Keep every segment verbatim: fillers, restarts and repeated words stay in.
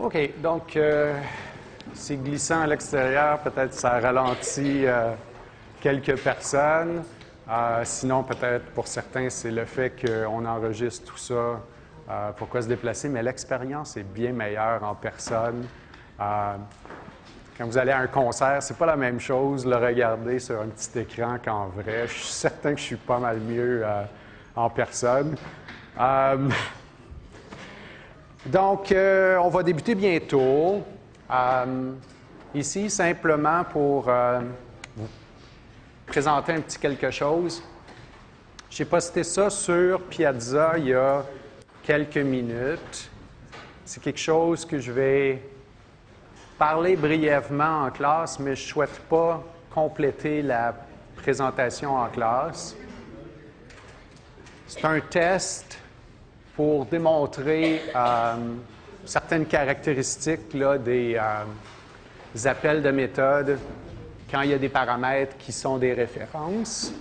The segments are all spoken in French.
OK, donc euh, c'est glissant à l'extérieur, peut-être ça ralentit euh, quelques personnes. Euh, sinon, peut-être pour certains, c'est le fait qu'on enregistre tout ça. Euh, pourquoi se déplacer? Mais l'expérience est bien meilleure en personne. Euh, quand vous allez à un concert, c'est pas la même chose le regarder sur un petit écran qu'en vrai. Je suis certain que je suis pas mal mieux euh, en personne. Euh, Donc, euh, on va débuter bientôt. Euh, ici, simplement pour euh, vous présenter un petit quelque chose. J'ai posté ça sur Piazza il y a quelques minutes. C'est quelque chose que je vais parler brièvement en classe, mais je ne souhaite pas compléter la présentation en classe. C'est un test pour démontrer euh, certaines caractéristiques là, des, euh, des appels de méthode quand il y a des paramètres qui sont des références.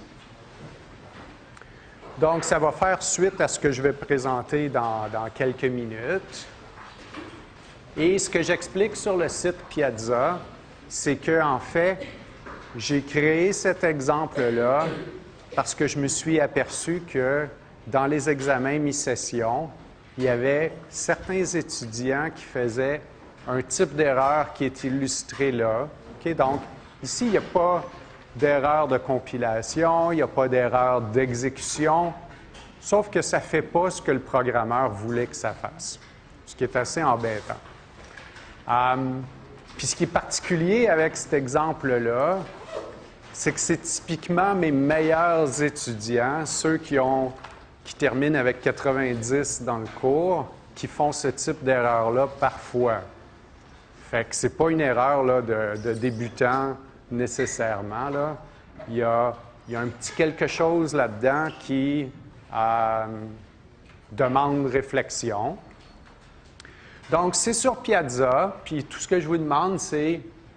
Donc, ça va faire suite à ce que je vais présenter dans, dans quelques minutes. Et ce que j'explique sur le site Piazza, c'est que, en fait, j'ai créé cet exemple-là parce que je me suis aperçu que dans les examens mi-session, il y avait certains étudiants qui faisaient un type d'erreur qui est illustré là. Okay? Donc, ici, il n'y a pas d'erreur de compilation, il n'y a pas d'erreur d'exécution, sauf que ça ne fait pas ce que le programmeur voulait que ça fasse, ce qui est assez embêtant. Um, puis ce qui est particulier avec cet exemple-là, c'est que c'est typiquement mes meilleurs étudiants, ceux qui ont qui terminent avec quatre-vingt-dix dans le cours, qui font ce type d'erreur-là parfois. Fait que c'est pas une erreur là, de, de débutant nécessairement. Là. Il y a, il y a un petit quelque chose là-dedans qui euh, demande réflexion. Donc, c'est sur Piazza, puis tout ce que je vous demande, c'est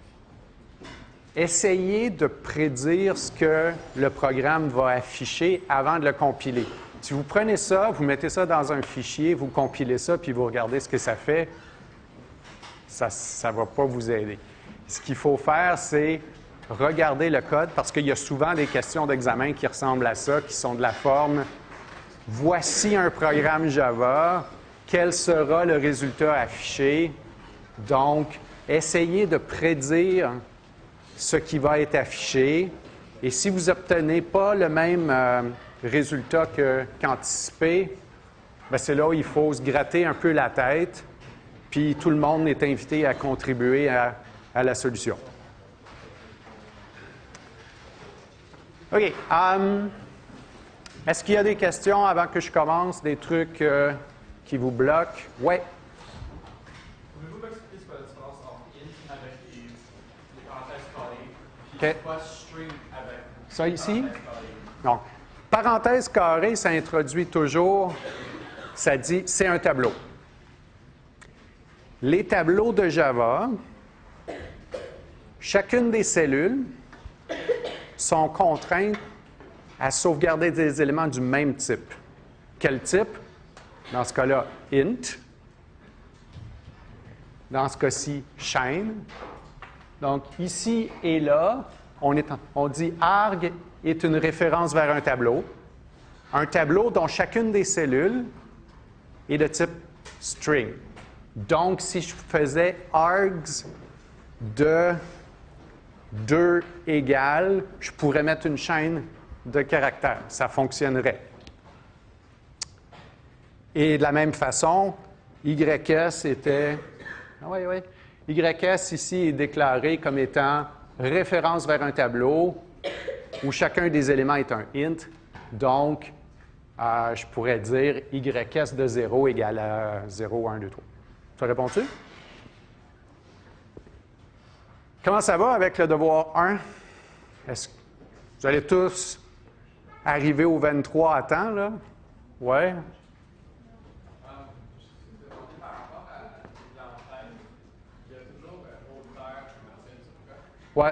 essayer de prédire ce que le programme va afficher avant de le compiler. Si vous prenez ça, vous mettez ça dans un fichier, vous compilez ça, puis vous regardez ce que ça fait, ça ne va pas vous aider. Ce qu'il faut faire, c'est regarder le code, parce qu'il y a souvent des questions d'examen qui ressemblent à ça, qui sont de la forme « Voici un programme Java, quel sera le résultat affiché? » Donc, essayez de prédire ce qui va être affiché. Et si vous n'obtenez pas le même euh, résultat qu'anticipé, bien, c'est là où il faut se gratter un peu la tête, puis tout le monde est invité à contribuer à, à la solution. OK. Um, est-ce qu'il y a des questions avant que je commence, des trucs euh, qui vous bloquent? Oui. Pouvez-vous m'expliquer ce que la différence entre int avec les, les parenthèses carrées, puis OK. quoi string avec Ça ici? parenthèses carrées? Donc, parenthèse carrée, ça introduit toujours, ça dit, c'est un tableau. Les tableaux de Java, chacune des cellules sont contraintes à sauvegarder des éléments du même type. Quel type? Dans ce cas-là, int. Dans ce cas-ci, chaîne. Donc, ici et là, on, est en, on dit arg est une référence vers un tableau. Un tableau dont chacune des cellules est de type string. Donc, si je faisais args de deux égales, je pourrais mettre une chaîne de caractères. Ça fonctionnerait. Et de la même façon, Y S était... Ah oui, oui. Y S ici est déclaré comme étant référence vers un tableau où chacun des éléments est un int. Donc, euh, je pourrais dire Y S de zéro égale à zéro, un, deux, trois. Ça répond-tu? Comment ça va avec le devoir un? Est-ce que vous allez tous arriver au vingt-trois à temps, là? Oui? Ouais.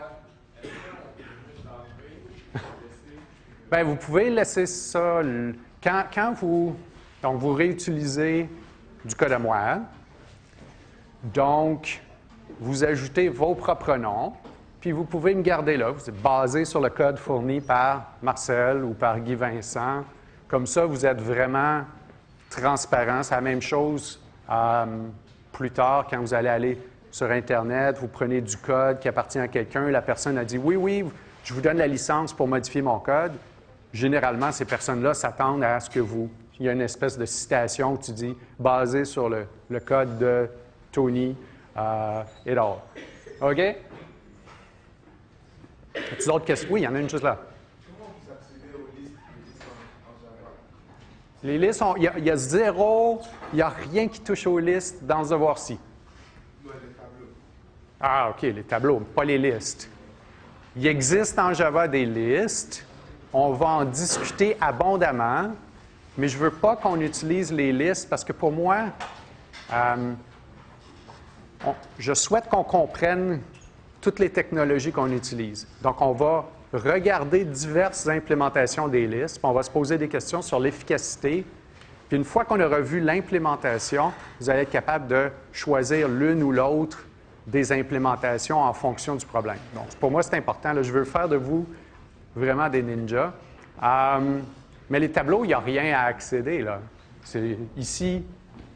Bien, vous pouvez laisser ça. Quand, quand vous, donc vous réutilisez du code à moi, Donc, vous ajoutez vos propres noms, puis vous pouvez me garder là. Vous êtes basé sur le code fourni par Marcel ou par Guy Vincent. Comme ça, vous êtes vraiment transparent. C'est la même chose euh, plus tard quand vous allez aller sur Internet, vous prenez du code qui appartient à quelqu'un, la personne a dit « Oui, oui, je vous donne la licence pour modifier mon code ». Généralement, ces personnes-là s'attendent à ce que vous... Il y a une espèce de citation où tu dis « basé sur le, le code de Tony euh, et all ». OK? As-tu d'autres questions? Oui, il y en a une juste là. Comment vous accédez aux listes, les listes en, en Java? Les listes, il y, y a zéro, il n'y a rien qui touche aux listes dans The Voici. Ouais, les tableaux. Ah, OK, les tableaux, pas les listes. Il existe en Java des listes. On va en discuter abondamment, mais je ne veux pas qu'on utilise les listes parce que pour moi, euh, on, je souhaite qu'on comprenne toutes les technologies qu'on utilise. Donc, on va regarder diverses implémentations des listes, puis on va se poser des questions sur l'efficacité. Puis une fois qu'on aura vu l'implémentation, vous allez être capable de choisir l'une ou l'autre des implémentations en fonction du problème. Donc, pour moi, c'est important. Là, je veux faire de vous vraiment des ninjas. Euh, mais les tableaux, il n'y a rien à accéder, là. C'est ici,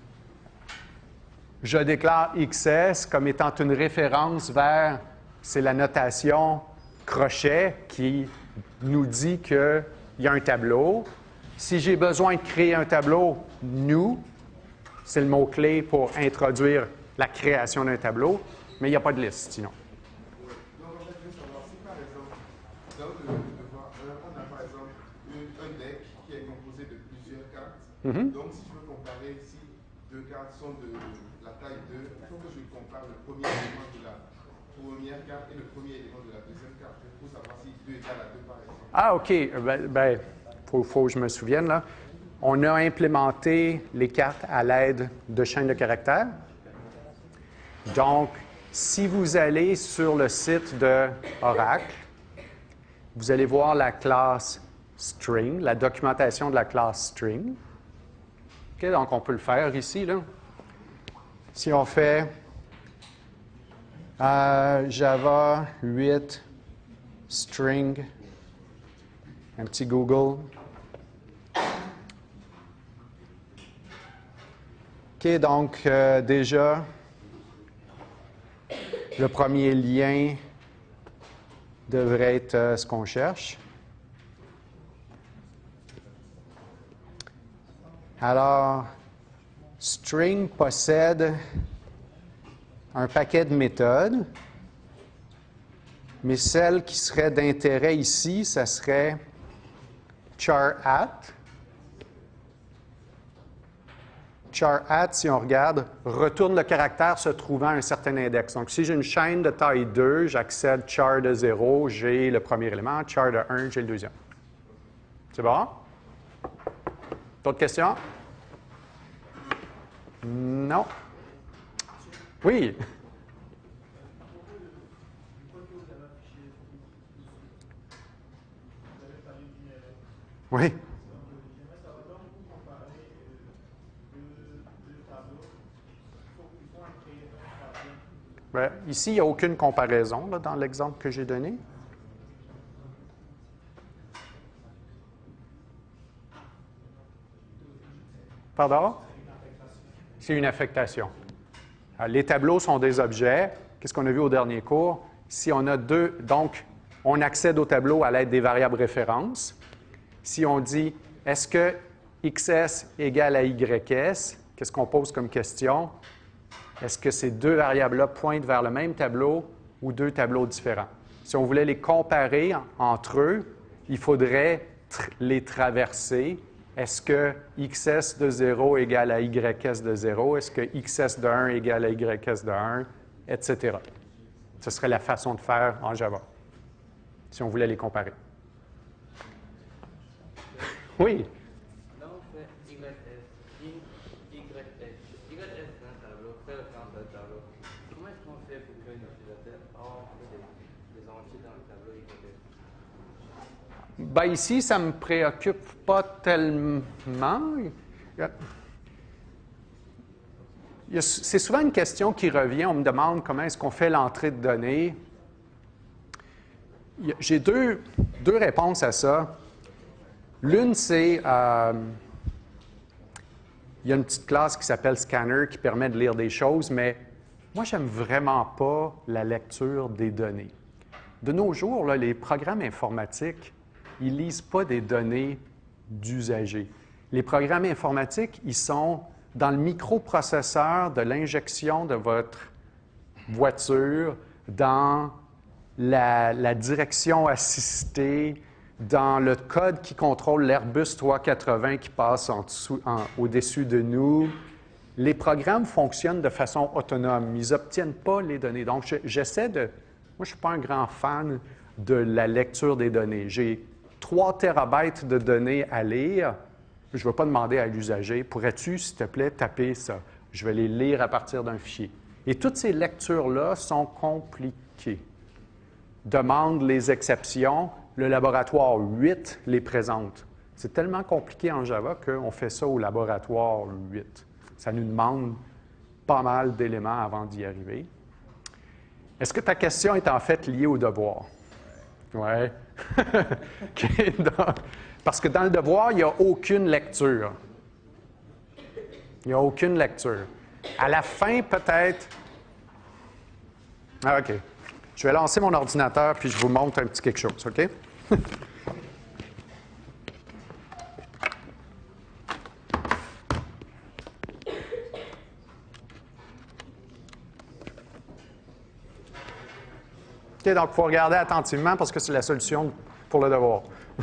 je déclare X S comme étant une référence vers, c'est la notation crochet qui nous dit qu'il y a un tableau. Si j'ai besoin de créer un tableau, new, c'est le mot-clé pour introduire la création d'un tableau, mais il n'y a pas de liste sinon. Ouais. Donc, en fait, je veux savoir si par exemple, dans le devoir, on a par exemple une, un deck qui est composé de plusieurs cartes. Mm-hmm. Donc, si je veux comparer si deux cartes sont de la taille deux, il faut que je compare le premier élément de la première carte et le premier élément de la deuxième carte pour savoir si deux égale à deux par exemple. Ah, OK. Ben, ben faut, faut que je me souvienne, là. On a implémenté les cartes à l'aide de chaînes de caractères. Donc, si vous allez sur le site de Oracle, vous allez voir la classe string, la documentation de la classe string. OK, donc, on peut le faire ici, là. Si on fait euh, Java huit string, un petit Google. OK, donc euh, déjà, le premier lien devrait être euh, ce qu'on cherche. Alors, string possède un paquet de méthodes, mais celle qui serait d'intérêt ici, ça serait char at. Char at, si on regarde, retourne le caractère se trouvant à un certain index. Donc, si j'ai une chaîne de taille deux, j'accède char de zéro, j'ai le premier élément, char de un, j'ai le deuxième. C'est bon? D'autres questions? Non? Oui? Oui? Bien, ici, il n'y a aucune comparaison là, dans l'exemple que j'ai donné. Pardon? C'est une affectation. Alors, les tableaux sont des objets. Qu'est-ce qu'on a vu au dernier cours? Si on a deux, donc, on accède au tableau à l'aide des variables références. Si on dit, est-ce que X S égale à Y S, qu'est-ce qu'on pose comme question? Est-ce que ces deux variables-là pointent vers le même tableau ou deux tableaux différents? Si on voulait les comparer entre eux, il faudrait tr- les traverser. Est-ce que X S de zéro égale à Y S de zéro? Est-ce que X S de un égale à Y S de un? Etc. Ce serait la façon de faire en Java, si on voulait les comparer. Oui? Là, on fait Y S, in Y S. Y S, c'est un tableau, fait référence à un tableau. Comment est-ce qu'on fait pour qu'un utilisateur entre des, des entiers dans le tableau Y S? Bien, ici, ça ne me préoccupe pas tellement. c'est souvent une question qui revient. On me demande comment est-ce qu'on fait l'entrée de données. J'ai deux, deux réponses à ça. L'une, c'est... Euh, il y a une petite classe qui s'appelle Scanner qui permet de lire des choses, mais moi, j'aime vraiment pas la lecture des données. De nos jours, là, les programmes informatiques, ils ne lisent pas des données d'usagers. Les programmes informatiques, ils sont dans le microprocesseur de l'injection de votre voiture, dans la, la direction assistée, dans le code qui contrôle l'Airbus trois cent quatre-vingts qui passe en dessous, en, au-dessus de nous. Les programmes fonctionnent de façon autonome. Ils n'obtiennent pas les données. Donc, je, j'essaie de... Moi, je ne suis pas un grand fan de la lecture des données. J'ai trois térabytes de données à lire. Je ne vais pas demander à l'usager, pourrais-tu, s'il te plaît, taper ça? Je vais les lire à partir d'un fichier. Et toutes ces lectures-là sont compliquées. Demande les exceptions, le laboratoire huit les présente. C'est tellement compliqué en Java qu'on fait ça au laboratoire huit. Ça nous demande pas mal d'éléments avant d'y arriver. Est-ce que ta question est en fait liée au devoir? Oui. Okay, donc, parce que dans le devoir, il n'y a aucune lecture. Il n'y a aucune lecture. À la fin, peut-être... Ah, OK. Je vais lancer mon ordinateur, puis je vous montre un petit quelque chose, OK? OK, donc il faut regarder attentivement parce que c'est la solution pour le devoir.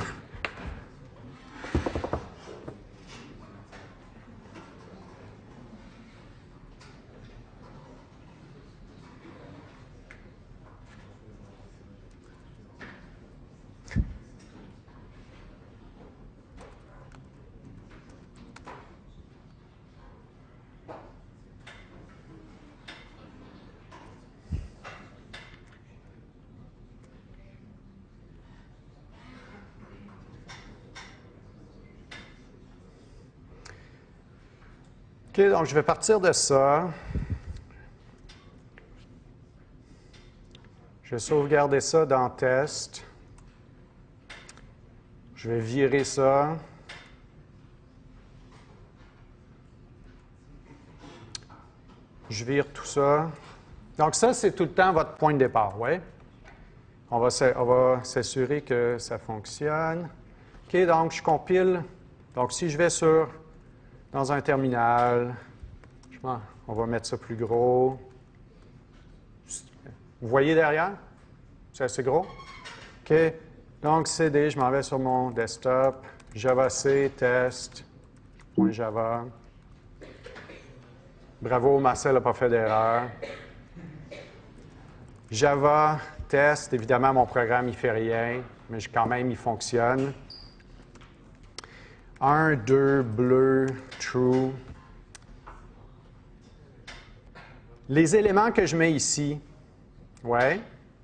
OK, donc je vais partir de ça. Je vais sauvegarder ça dans Test. Je vais virer ça. Je vire tout ça. Donc ça, c'est tout le temps votre point de départ, oui? On va s'assurer que ça fonctionne. OK, donc je compile. Donc si je vais sur... dans un terminal, on va mettre ça plus gros. Vous voyez derrière? C'est assez gros? OK. Donc, C D, je m'en vais sur mon desktop. Java C, test, .java. Bravo, Marcel n'a pas fait d'erreur. Java, test, évidemment, mon programme, il ne fait rien, mais quand même, il fonctionne. un, deux, bleu, true. Les éléments que je mets ici, ouais.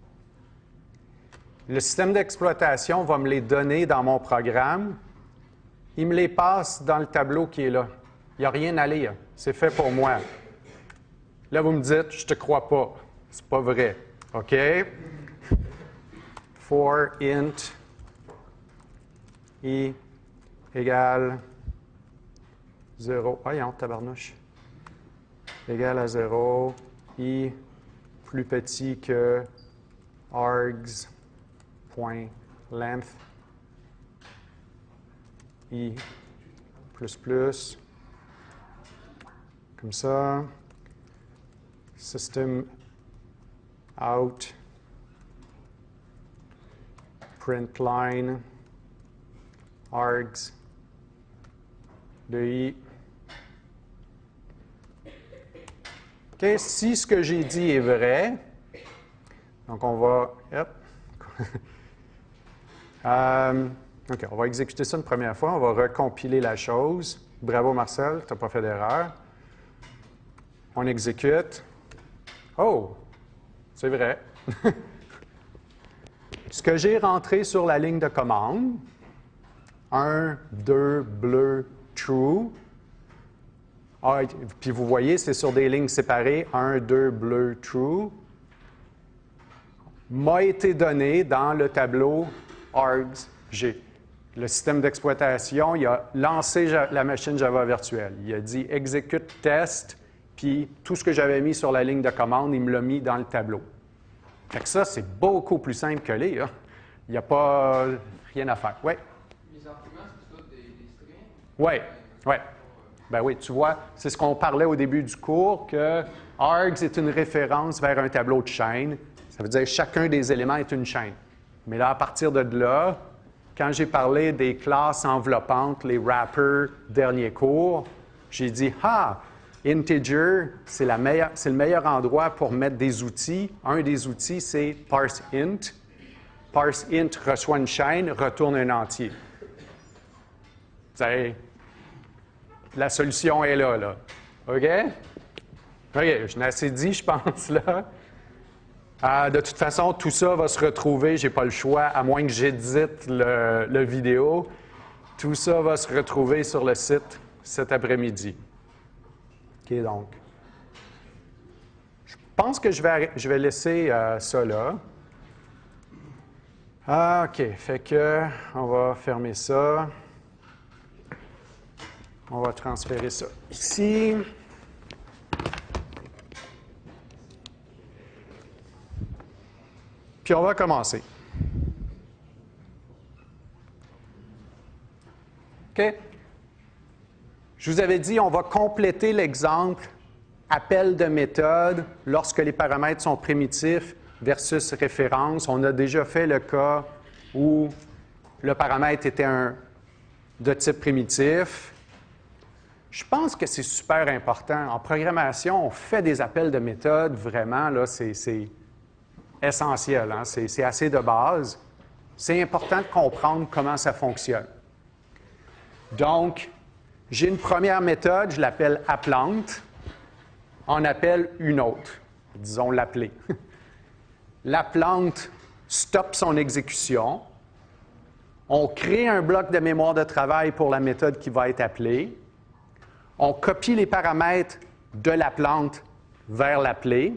Le système d'exploitation va me les donner dans mon programme. Il me les passe dans le tableau qui est là. Il n'y a rien à lire. C'est fait pour moi. Là, vous me dites, je ne te crois pas. C'est pas vrai. OK? For int i égale zéro. Voyons, tabarnouche. Égal à zéro. I plus petit que args.length. I plus plus. Comme ça. System out. Print line. Args. De I. OK, si ce que j'ai dit est vrai, donc on va... Hop. euh, OK, on va exécuter ça une première fois. On va recompiler la chose. Bravo, Marcel, tu n'as pas fait d'erreur. On exécute. Oh, c'est vrai. Ce que j'ai rentré sur la ligne de commande, un, deux, bleu, true, Ah, puis vous voyez, c'est sur des lignes séparées, un, deux, bleu, true, m'a été donné dans le tableau args G. Le système d'exploitation, il a lancé la machine Java virtuelle. Il a dit « execute test », puis tout ce que j'avais mis sur la ligne de commande, il me l'a mis dans le tableau. Fait que ça, c'est beaucoup plus simple que lire. Il n'y a pas rien à faire. Oui? Les arguments, c'est tout des, des strings? Oui, oui. Ben oui, tu vois, c'est ce qu'on parlait au début du cours, que args est une référence vers un tableau de chaîne. Ça veut dire que chacun des éléments est une chaîne. Mais là, à partir de là, quand j'ai parlé des classes enveloppantes, les wrappers, dernier cours, j'ai dit « Ah, integer, c'est le meilleur endroit pour mettre des outils. Un des outils, c'est parseInt. ParseInt reçoit une chaîne, retourne un entier. » La solution est là, là. OK? OK, je n'ai assez dit, je pense, là. Euh, de toute façon, tout ça va se retrouver, je n'ai pas le choix, à moins que j'édite le, le vidéo. Tout ça va se retrouver sur le site cet après-midi. OK, donc. Je pense que je vais, je vais laisser euh, ça là. Ah, OK, fait que, on va fermer ça. On va transférer ça ici. Puis on va commencer. OK? Je vous avais dit, on va compléter l'exemple appel de méthode lorsque les paramètres sont primitifs versus référence. On a déjà fait le cas où le paramètre était un, de type primitif. Je pense que c'est super important. En programmation, on fait des appels de méthode, vraiment, là, c'est essentiel, hein? C'est assez de base. C'est important de comprendre comment ça fonctionne. Donc, j'ai une première méthode, je l'appelle applant. On appelle une autre, disons l'appeler. L'applant stoppe son exécution. On crée un bloc de mémoire de travail pour la méthode qui va être appelée. On copie les paramètres de l'applant vers l'appelé.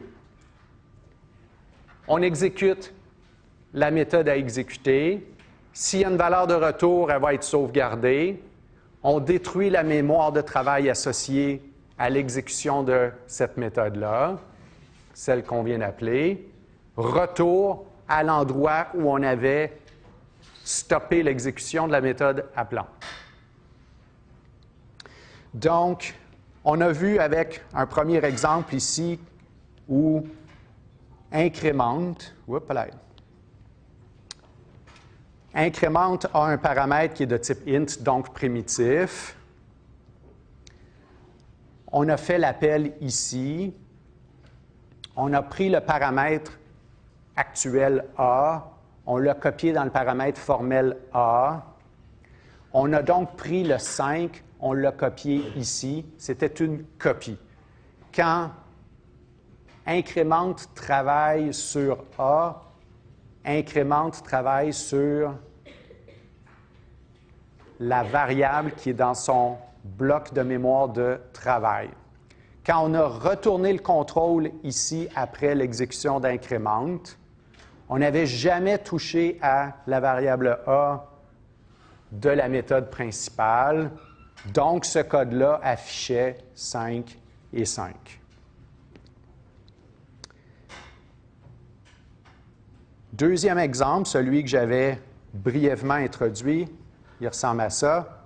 On exécute la méthode à exécuter. S'il y a une valeur de retour, elle va être sauvegardée. On détruit la mémoire de travail associée à l'exécution de cette méthode-là, celle qu'on vient d'appeler. Retour à l'endroit où on avait stoppé l'exécution de la méthode applant. Donc, on a vu avec un premier exemple ici où incrémente, là, incrémente a un paramètre qui est de type int, donc primitif. On a fait l'appel ici. On a pris le paramètre actuel A, on l'a copié dans le paramètre formel A. On a donc pris le cinq, on l'a copié ici. C'était une copie. Quand incrémente travaille sur A, incrémente travaille sur la variable qui est dans son bloc de mémoire de travail. Quand on a retourné le contrôle ici après l'exécution d'incrémente, on n'avait jamais touché à la variable A de la méthode principale. Donc, ce code-là affichait cinq et cinq. Deuxième exemple, celui que j'avais brièvement introduit, il ressemble à ça.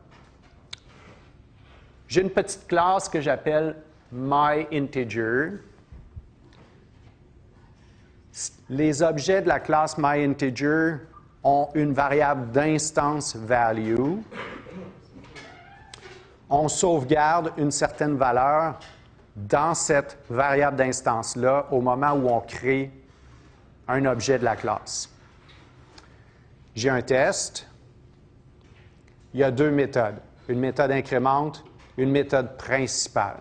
J'ai une petite classe que j'appelle myInteger. Les objets de la classe myInteger ont une variable d'instance value. On sauvegarde une certaine valeur dans cette variable d'instance-là au moment où on crée un objet de la classe. J'ai un test. Il y a deux méthodes. Une méthode incrémente, une méthode principale.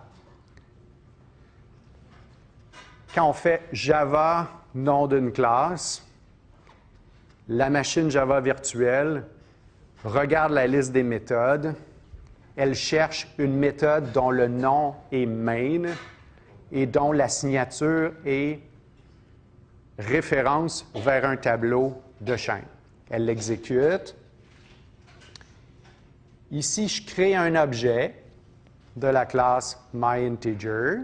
Quand on fait Java, nom d'une classe, la machine Java virtuelle regarde la liste des méthodes elle cherche une méthode dont le nom est main et dont la signature est référence vers un tableau de chaîne. Elle l'exécute. Ici, je crée un objet de la classe myInteger.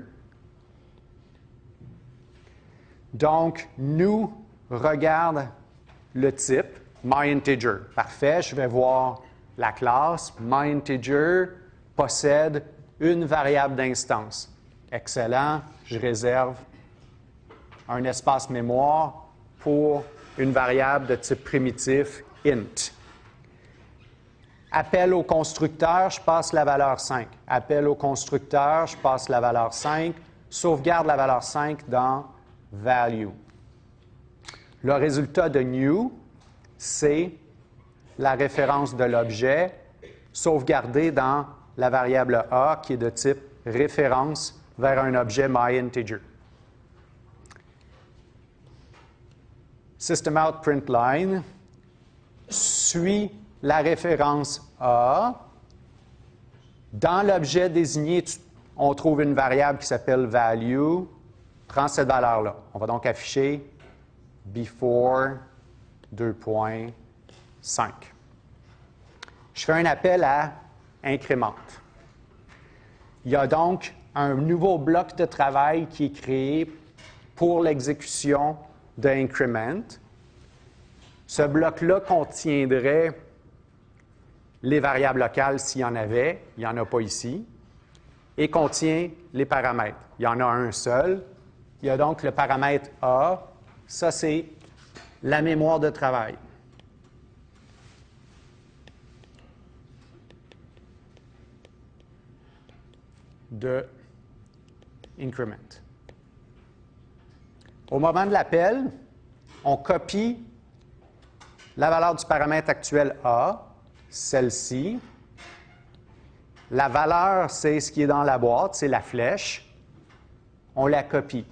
Donc, nous regarde le type myInteger. Parfait, je vais voir la classe myInteger possède une variable d'instance. Excellent, je réserve un espace mémoire pour une variable de type primitif int. Appel au constructeur, je passe la valeur cinq. Appel au constructeur, je passe la valeur cinq. Sauvegarde la valeur cinq dans value. Le résultat de new, c'est la référence de l'objet sauvegardé dans la variable a qui est de type référence vers un objet myInteger. SystemoutPrintln suit la référence a. Dans l'objet désigné, on trouve une variable qui s'appelle value. Prends cette valeur-là. On va donc afficher before deux point cinq. Je fais un appel à incrémente. Il y a donc un nouveau bloc de travail qui est créé pour l'exécution de increment. Ce bloc-là contiendrait les variables locales s'il y en avait, il n'y en a pas ici, et contient les paramètres. Il y en a un seul. Il y a donc le paramètre A. Ça, c'est la mémoire de travail. De increment. Au moment de l'appel, on copie la valeur du paramètre actuel A, celle-ci. La valeur, c'est ce qui est dans la boîte, c'est la flèche. On la copie.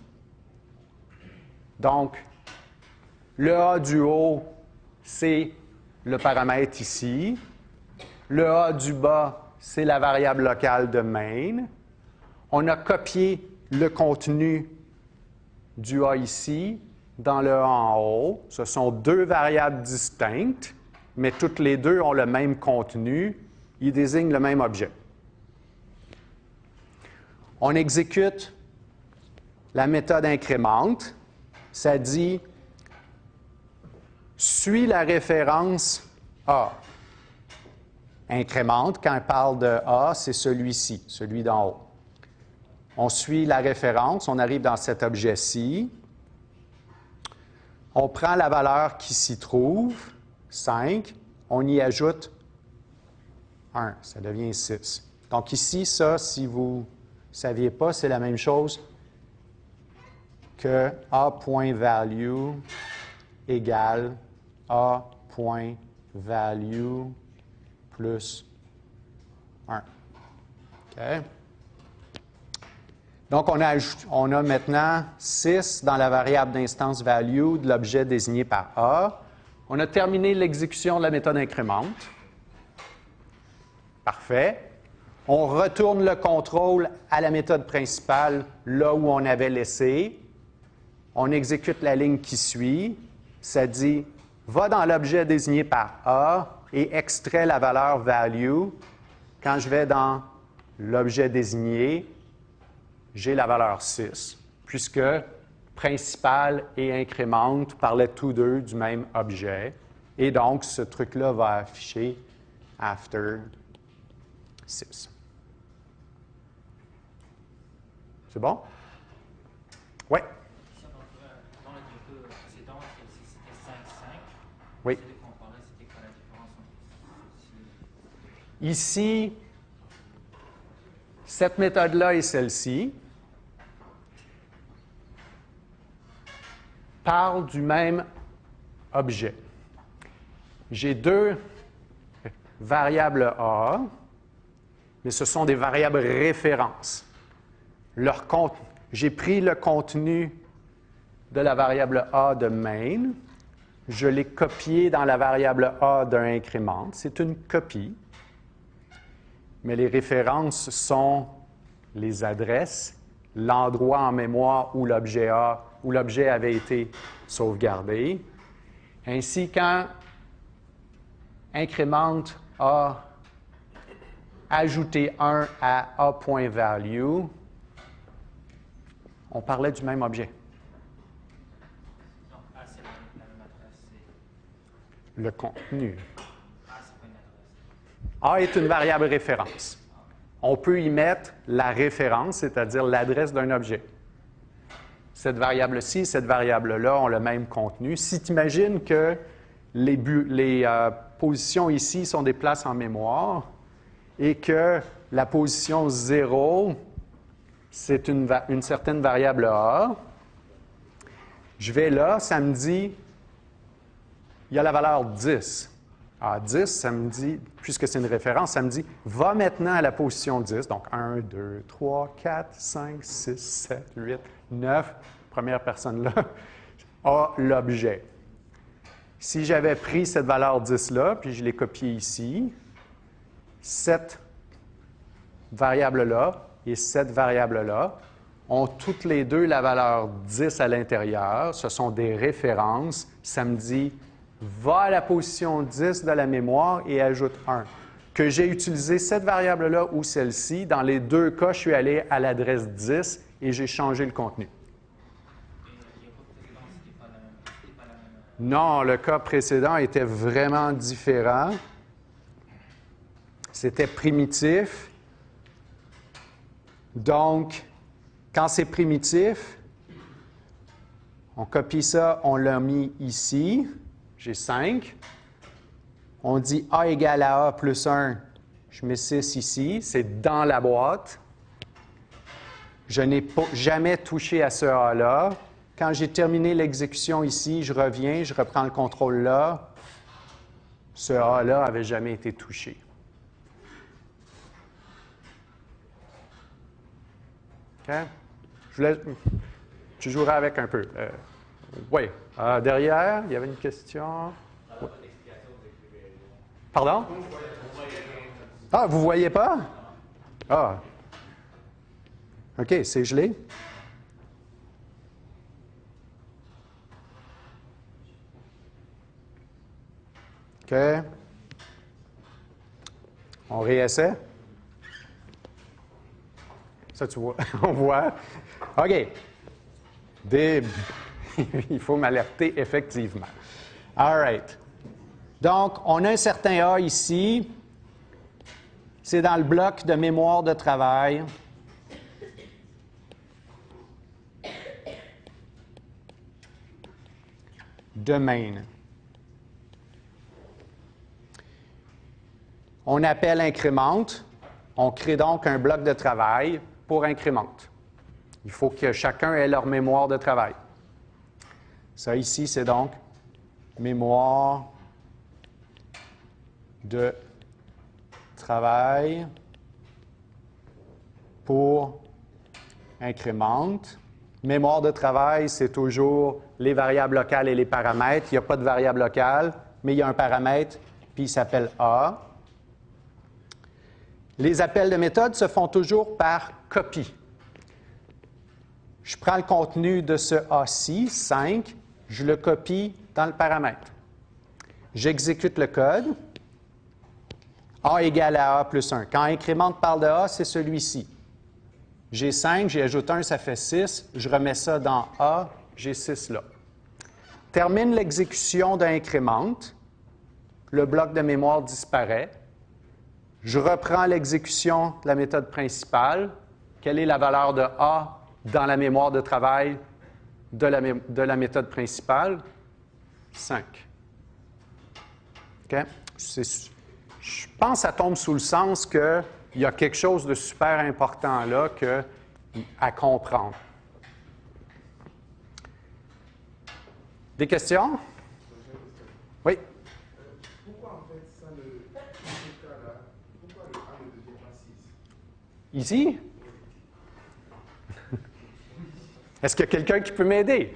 Donc, le A du haut, c'est le paramètre ici. Le A du bas, c'est la variable locale de main. On a copié le contenu du A ici dans le A en haut. Ce sont deux variables distinctes, mais toutes les deux ont le même contenu. Ils désignent le même objet. On exécute la méthode incrémente. Ça dit « Suis la référence A ». Incrémente, quand on parle de A, c'est celui-ci, celui d'en haut. On suit la référence, on arrive dans cet objet-ci. On prend la valeur qui s'y trouve, cinq, on y ajoute un, ça devient six. Donc ici, ça, si vous ne saviez pas, c'est la même chose que A.value égale A.value plus un. OK? Donc, on a, on a maintenant six dans la variable d'instance value de l'objet désigné par A. On a terminé l'exécution de la méthode incrémente. Parfait. On retourne le contrôle à la méthode principale, là où on avait laissé. On exécute la ligne qui suit. Ça dit « Va dans l'objet désigné par A et extrait la valeur value. » Quand je vais dans l'objet désigné, j'ai la valeur six, puisque principal et incrémente parlaient tous deux du même objet. Et donc, ce truc-là va afficher after six. C'est bon? Oui. Dans le diapo précédent, c'était cinq cinq. Oui. C'était quoi la différence entre Ici, cette méthode-là et celle-ci parlent du même objet. J'ai deux variables A, mais ce sont des variables références. Leur compte, j'ai pris le contenu de la variable A de main, je l'ai copié dans la variable A d'un incrémente. C'est une copie. mais les références sont les adresses, l'endroit en mémoire où l'objet A, où l'objet avait été sauvegardé. Ainsi, quand incrémente A ajouter un à A.value, on parlait du même objet. Non, A, c'est la, la même adresse. Le contenu. A, c'est pas une adresse. A est une variable référence. On peut y mettre la référence, c'est-à-dire l'adresse d'un objet. Cette variable-ci et cette variable-là ont le même contenu. Si tu imagines que les, bu- les euh, positions ici sont des places en mémoire et que la position zéro, c'est une, va- une certaine variable A, je vais là, ça me dit, il y a la valeur dix. À dix, ça me dit, puisque c'est une référence, ça me dit, va maintenant à la position dix, donc un, deux, trois, quatre, cinq, six, sept, huit, neuf, première personne-là, a l'objet. Si j'avais pris cette valeur dix-là, puis je l'ai copiée ici, cette variable-là et cette variable-là ont toutes les deux la valeur dix à l'intérieur. Ce sont des références. Ça me dit, va à la position dix de la mémoire et ajoute un. Que j'ai utilisé cette variable-là ou celle-ci, dans les deux cas, je suis allé à l'adresse dix et j'ai changé le contenu. Et il n'y a pas de précédent, c'était pas la même. C'était pas la même. Non, le cas précédent était vraiment différent. C'était primitif. Donc, quand c'est primitif, on copie ça, on l'a mis ici. J'ai cinq. On dit A égale à A plus un. Je mets six ici. C'est dans la boîte. Je n'ai pas- jamais touché à ce A-là. Quand j'ai terminé l'exécution ici, je reviens, je reprends le contrôle là. Ce A-là n'avait jamais été touché. OK? Je voulais... Tu joueras avec un peu. Euh, oui. Euh, derrière, il y avait une question. Oui. Pardon? Ah, vous ne voyez pas? Ah. OK, c'est gelé. OK. On réessaie. Ça, tu vois. On voit. OK. Des... Il faut m'alerter effectivement. All right. Donc, on a un certain A ici. C'est dans le bloc de mémoire de travail. De main. On appelle incrémente. On crée donc un bloc de travail pour incrémente. Il faut que chacun ait leur mémoire de travail. Ça ici, c'est donc mémoire de travail pour incrémente. Mémoire de travail, c'est toujours les variables locales et les paramètres. Il n'y a pas de variable locale, mais il y a un paramètre, puis il s'appelle A. Les appels de méthode se font toujours par copie. Je prends le contenu de ce A-ci, cinq, je le copie dans le paramètre. J'exécute le code. A égale à A plus un. Quand incrémente parle de A, c'est celui-ci. J'ai cinq, j'y ajoute un, ça fait six. Je remets ça dans A, j'ai six là. Termine l'exécution d'incrémente. Le bloc de mémoire disparaît. Je reprends l'exécution de la méthode principale. Quelle est la valeur de A dans la mémoire de travail de la, mé- de la méthode principale? cinq. OK? C'est- je pense que ça tombe sous le sens qu'il y a quelque chose de super important là que, à comprendre. Des questions? Oui? Pourquoi en fait ça le ce cas-là, pourquoi le A ne devient pas six? Ici? Est-ce qu'il y a quelqu'un qui peut m'aider?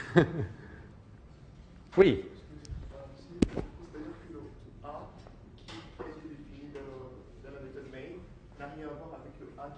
Oui. C'est-à-dire que le A qui a été défini dans, dans la méthode main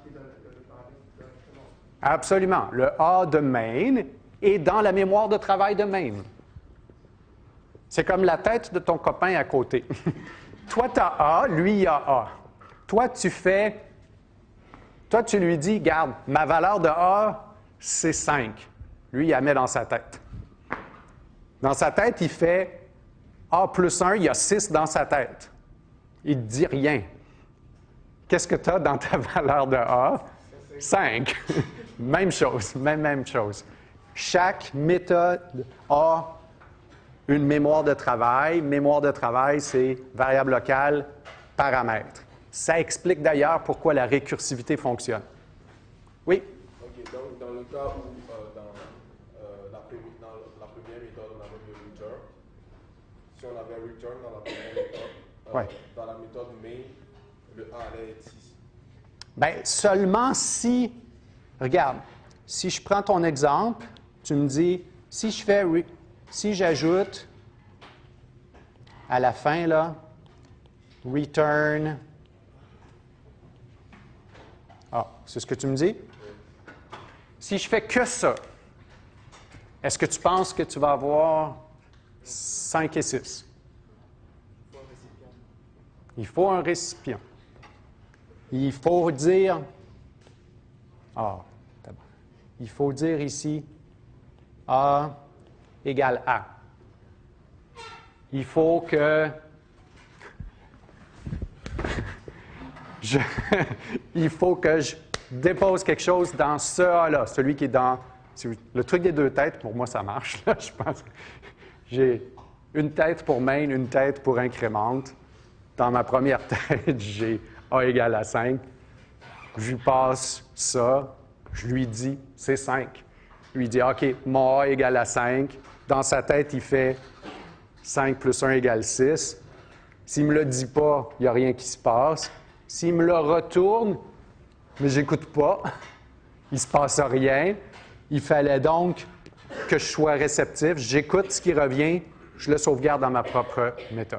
Absolument. Le A de main est dans la mémoire de travail de main. C'est comme la tête de ton copain à côté. Toi, tu as A, lui, il a A. Toi, tu fais... Toi, tu lui dis, garde, ma valeur de A, c'est cinq. Lui, il la met dans sa tête. Dans sa tête, il fait A plus un, il y a six dans sa tête. Il ne dit rien. Qu'est-ce que tu as dans ta valeur de A? cinq. Même chose, même, même chose. Chaque méthode a une mémoire de travail. Mémoire de travail, c'est variable locale, paramètre. Ça explique d'ailleurs pourquoi la récursivité fonctionne. Oui? OK. Donc, dans le cas où, euh, dans, euh, la, dans la première méthode, on avait le return. Si on avait return dans la première méthode, euh, ouais. dans la méthode main, le A allait être six. Bien, seulement si, regarde, si je prends ton exemple, tu me dis, si je fais, si j'ajoute à la fin, là, return, ah, c'est ce que tu me dis? Si je fais que ça, est-ce que tu penses que tu vas avoir cinq et six? Il faut un récipient. Il faut dire, ah, il faut dire ici A égale A. Il faut que je, il faut que je dépose quelque chose dans ce A-là, celui qui est dans le truc des deux têtes. Pour moi, ça marche. Là, je pense que j'ai une tête pour main, une tête pour incrémente. Dans ma première tête, j'ai A égale à cinq. Je lui passe ça. Je lui dis, c'est cinq. Je lui dis, OK, mon A égale à cinq. Dans sa tête, il fait cinq plus un égale six. S'il ne me le dit pas, il n'y a rien qui se passe. S'il me le retourne, mais je n'écoute pas, il ne se passe rien. Il fallait donc que je sois réceptif. J'écoute ce qui revient, je le sauvegarde dans ma propre méthode.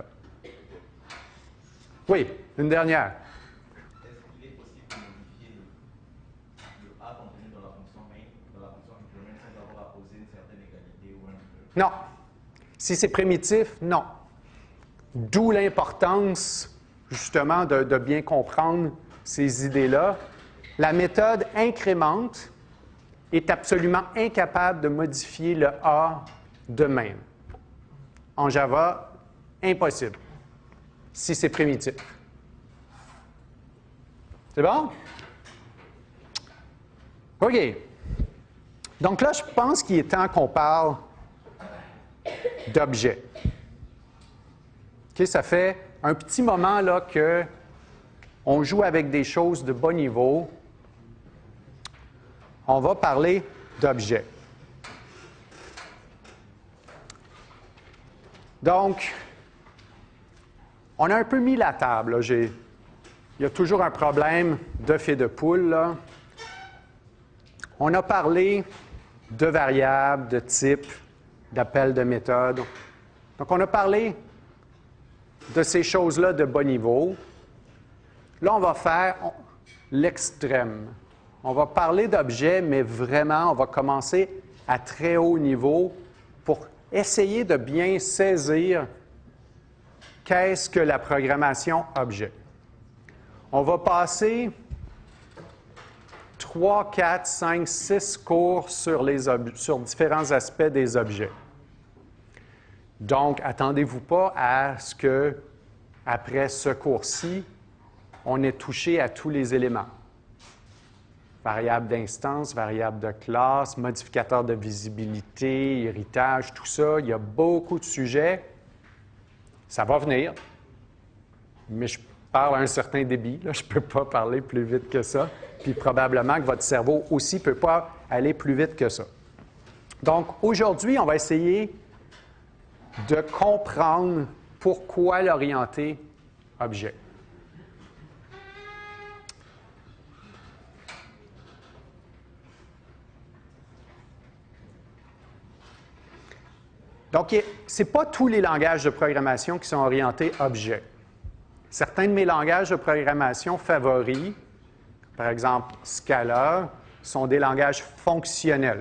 Oui, une dernière. Est-ce qu'il est possible de modifier le, le A contenu dans la fonction main, dans la fonction increment, sans avoir à poser une certaine égalité ou un... Non. Si c'est primitif, non. D'où l'importance, justement, de, de bien comprendre ces idées-là. La méthode incrémente est absolument incapable de modifier le A de même. En Java, impossible. Si c'est primitif. C'est bon? OK. Donc là, je pense qu'il est temps qu'on parle d'objets. OK, ça fait un petit moment là qu'on joue avec des choses de bas niveau. On va parler d'objets. Donc, on a un peu mis la table. Là. J'ai, il y a toujours un problème d'œuf et de poule. Là. On a parlé de variables, de types, d'appels de méthodes. Donc, on a parlé de ces choses-là de bas niveau. Là, on va faire l'extrême. On va parler d'objets, mais vraiment, on va commencer à très haut niveau pour essayer de bien saisir qu'est-ce que la programmation objet. On va passer trois, quatre, cinq, six cours sur, les sur différents aspects des objets. Donc, attendez-vous pas à ce que, après ce cours-ci, on ait touché à tous les éléments. Variable d'instance, variable de classe, modificateur de visibilité, héritage, tout ça. Il y a beaucoup de sujets. Ça va venir, mais je parle à un certain débit. Là, je ne peux pas parler plus vite que ça. Puis probablement que votre cerveau aussi ne peut pas aller plus vite que ça. Donc, aujourd'hui, on va essayer de comprendre pourquoi l'orienter objet. Donc, ce n'est pas tous les langages de programmation qui sont orientés objet. Certains de mes langages de programmation favoris par exemple Scala, sont des langages fonctionnels.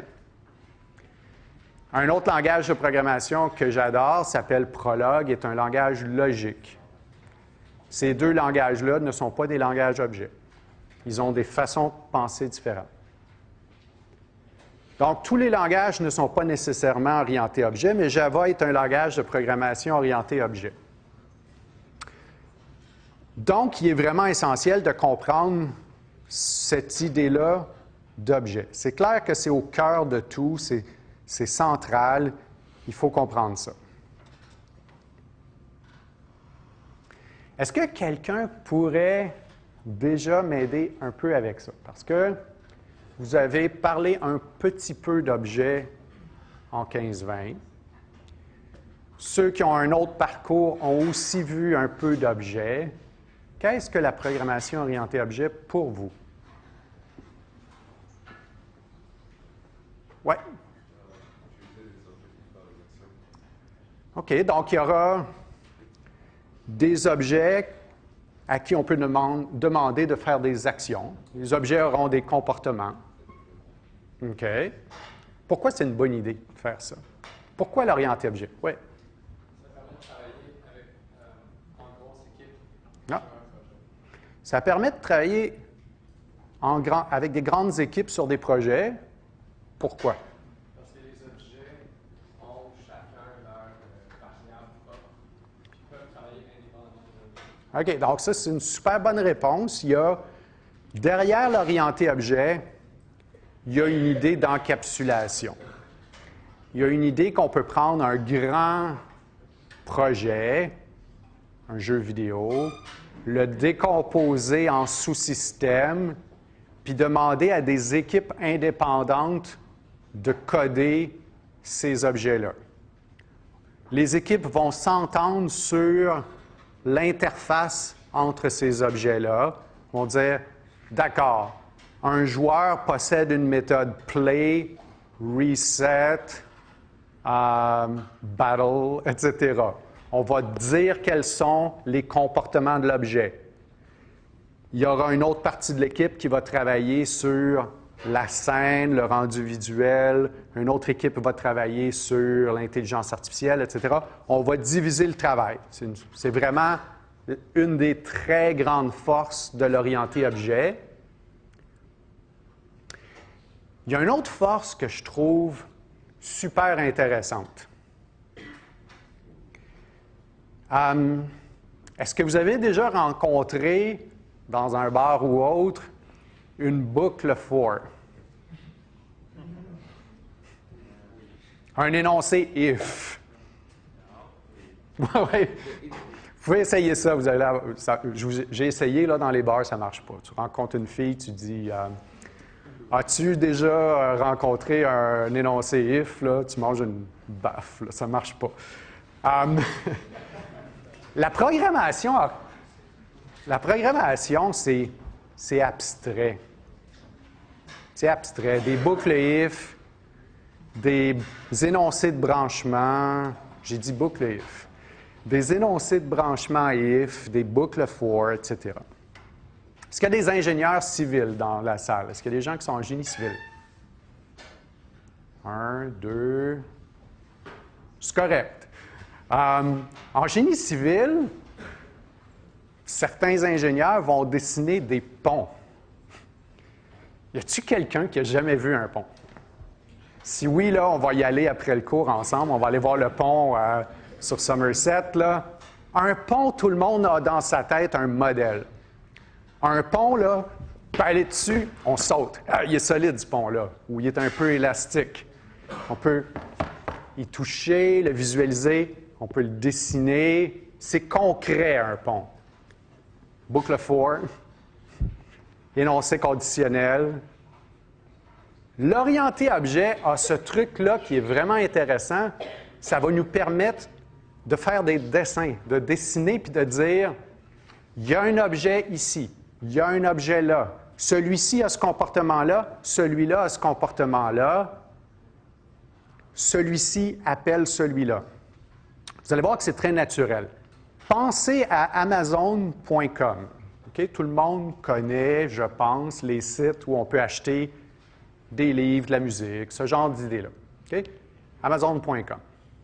Un autre langage de programmation que j'adore s'appelle Prolog, est un langage logique. Ces deux langages-là ne sont pas des langages objets. Ils ont des façons de penser différentes. Donc, tous les langages ne sont pas nécessairement orientés objet, mais Java est un langage de programmation orienté objet. Donc, il est vraiment essentiel de comprendre cette idée-là d'objet. C'est clair que c'est au cœur de tout, c'est, c'est central, il faut comprendre ça. Est-ce que quelqu'un pourrait déjà m'aider un peu avec ça? Parce que vous avez parlé un petit peu d'objets en quinze vingt. Ceux qui ont un autre parcours ont aussi vu un peu d'objets. Qu'est-ce que la programmation orientée objet pour vous? Oui. OK, donc il y aura des objets à qui on peut demande, demander de faire des actions. Les objets auront des comportements. OK. Pourquoi c'est une bonne idée de faire ça? Pourquoi l'orienté objet? Oui. Ça permet de travailler avec, euh, en grosse équipe. Ah. Ça permet de travailler en grand, avec des grandes équipes sur des projets. Pourquoi? Parce que les objets ont chacun leur euh, variable propre, puis peuvent travailler indépendamment de l'objet. OK, donc ça, c'est une super bonne réponse. Il y a, derrière l'orienté objet, il y a une idée d'encapsulation. Il y a une idée qu'on peut prendre un grand projet, un jeu vidéo, le décomposer en sous-systèmes, puis demander à des équipes indépendantes de coder ces objets-là. Les équipes vont s'entendre sur l'interface entre ces objets-là, vont dire, d'accord, un joueur possède une méthode play, reset, euh, battle, et cetera. On va dire quels sont les comportements de l'objet. Il y aura une autre partie de l'équipe qui va travailler sur la scène, le rendu visuel. Une autre équipe va travailler sur l'intelligence artificielle, et cetera. On va diviser le travail. C'est, une, c'est vraiment une des très grandes forces de l'orienté objet. Il y a une autre force que je trouve super intéressante. Um, est-ce que vous avez déjà rencontré, dans un bar ou autre, une boucle for? Un énoncé if. Ouais. Vous pouvez essayer ça. Vous allez, ça j'ai essayé là, dans les bars, ça ne marche pas. Tu rencontres une fille, tu dis euh, as-tu déjà rencontré un énoncé if? Là, tu manges une baffe. Là, ça ne marche pas. Um, la programmation, la programmation, c'est, c'est abstrait. C'est abstrait. Des boucles if, des énoncés de branchement. J'ai dit boucle if. Des énoncés de branchement if, des boucles for, et cetera. Est-ce qu'il y a des ingénieurs civils dans la salle? Est-ce qu'il y a des gens qui sont en génie civil? Un, deux. C'est correct. Um, en génie civil, certains ingénieurs vont dessiner des ponts. Y a-t-il quelqu'un qui n'a jamais vu un pont? Si oui, là, on va y aller après le cours ensemble. On va aller voir le pont euh, sur Somerset. Là. Un pont, tout le monde a dans sa tête un modèle. Un pont, là, on peut aller dessus, on saute. Ah, il est solide, ce pont-là, ou il est un peu élastique. On peut y toucher, le visualiser, on peut le dessiner. C'est concret, un pont. Boucle for, énoncé conditionnel. L'orienté objet a ce truc-là qui est vraiment intéressant. Ça va nous permettre de faire des dessins, de dessiner puis de dire il y a un objet ici, il y a un objet là. Celui-ci a ce comportement-là, celui-là a ce comportement-là. Celui-ci appelle celui-là. Vous allez voir que c'est très naturel. Pensez à Amazon point com. OK? Tout le monde connaît, je pense, les sites où on peut acheter des livres, de la musique, ce genre d'idées-là. OK? Amazon point com.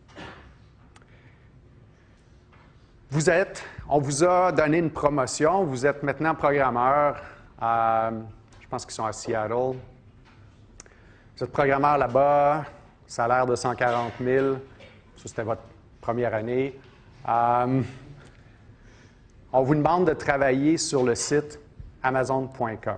Vous êtes, on vous a donné une promotion, vous êtes maintenant programmeur à, je pense qu'ils sont à Seattle. Vous êtes programmeur là-bas, salaire de cent quarante mille, ça c'était votre première année. Euh, on vous demande de travailler sur le site Amazon point com.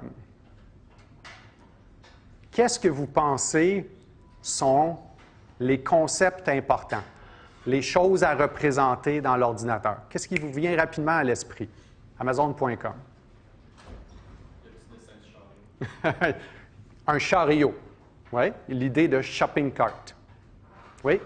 Qu'est-ce que vous pensez sont les concepts importants, les choses à représenter dans l'ordinateur? Qu'est-ce qui vous vient rapidement à l'esprit? Amazon point com. Un chariot. Oui, l'idée de shopping cart. Oui?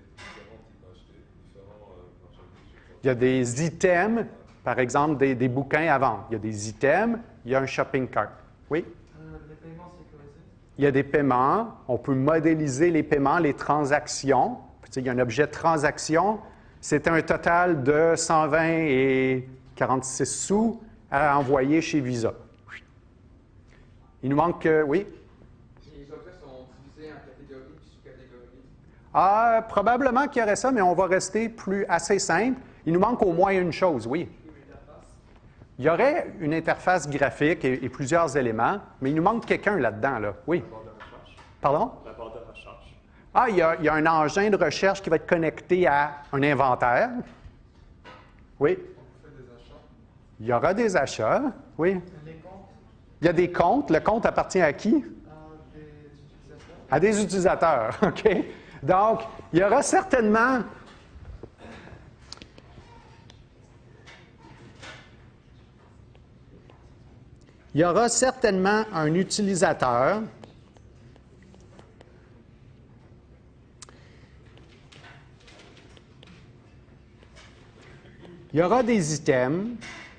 Il y a des items, par exemple, des, des bouquins à vendre. Il y a des items, il y a un shopping cart. Oui? Euh, les paiements sécurisés. Il y a des paiements. On peut modéliser les paiements, les transactions. Tu sais, il y a un objet transaction. C'est un total de cent vingt et quarante-six sous à envoyer chez Visa. Il nous manque que... Oui? Les objets sont divisés en catégories et sous-catégories. Ah, probablement qu'il y aurait ça, mais on va rester plus assez simple. Il nous manque au moins une chose, oui. Il y aurait une interface graphique et, et plusieurs éléments, mais il nous manque quelqu'un là-dedans, là. Oui. La barre de recherche. Pardon? La barre de recherche. Ah, il y, a, il y a un engin de recherche qui va être connecté à un inventaire. Oui. On fait des achats. Il y aura des achats. Oui. Les comptes Il y a des comptes. Le compte appartient à qui? à des utilisateurs. À des utilisateurs. OK? Donc, il y aura certainement... Il y aura certainement un utilisateur il y aura des items,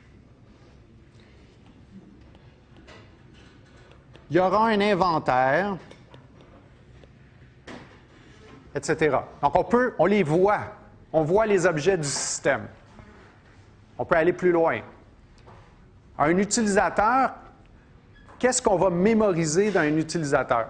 il y aura un inventaire, et cetera. Donc, on peut, on les voit. On voit les objets du système. On peut aller plus loin. Un utilisateur, qu'est-ce qu'on va mémoriser d'un utilisateur?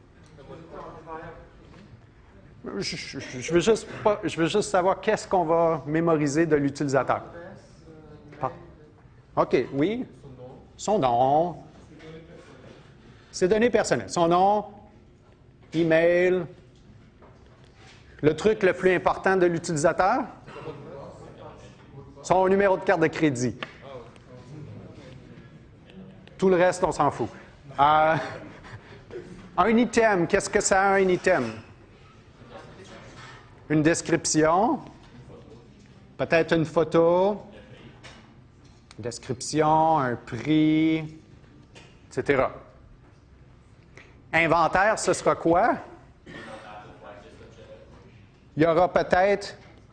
Je, je, je, veux juste pas, je veux juste savoir qu'est-ce qu'on va mémoriser de l'utilisateur. Ah. OK, oui. Son nom. Ses données personnelles. Son nom, email. Le truc le plus important de l'utilisateur? Son numéro de carte de crédit. Tout le reste, on s'en fout. Euh, un item, qu'est-ce que ça a un item? Une description, peut-être une photo, description, un prix, et cetera. Inventaire, ce sera quoi? Il y aura peut-être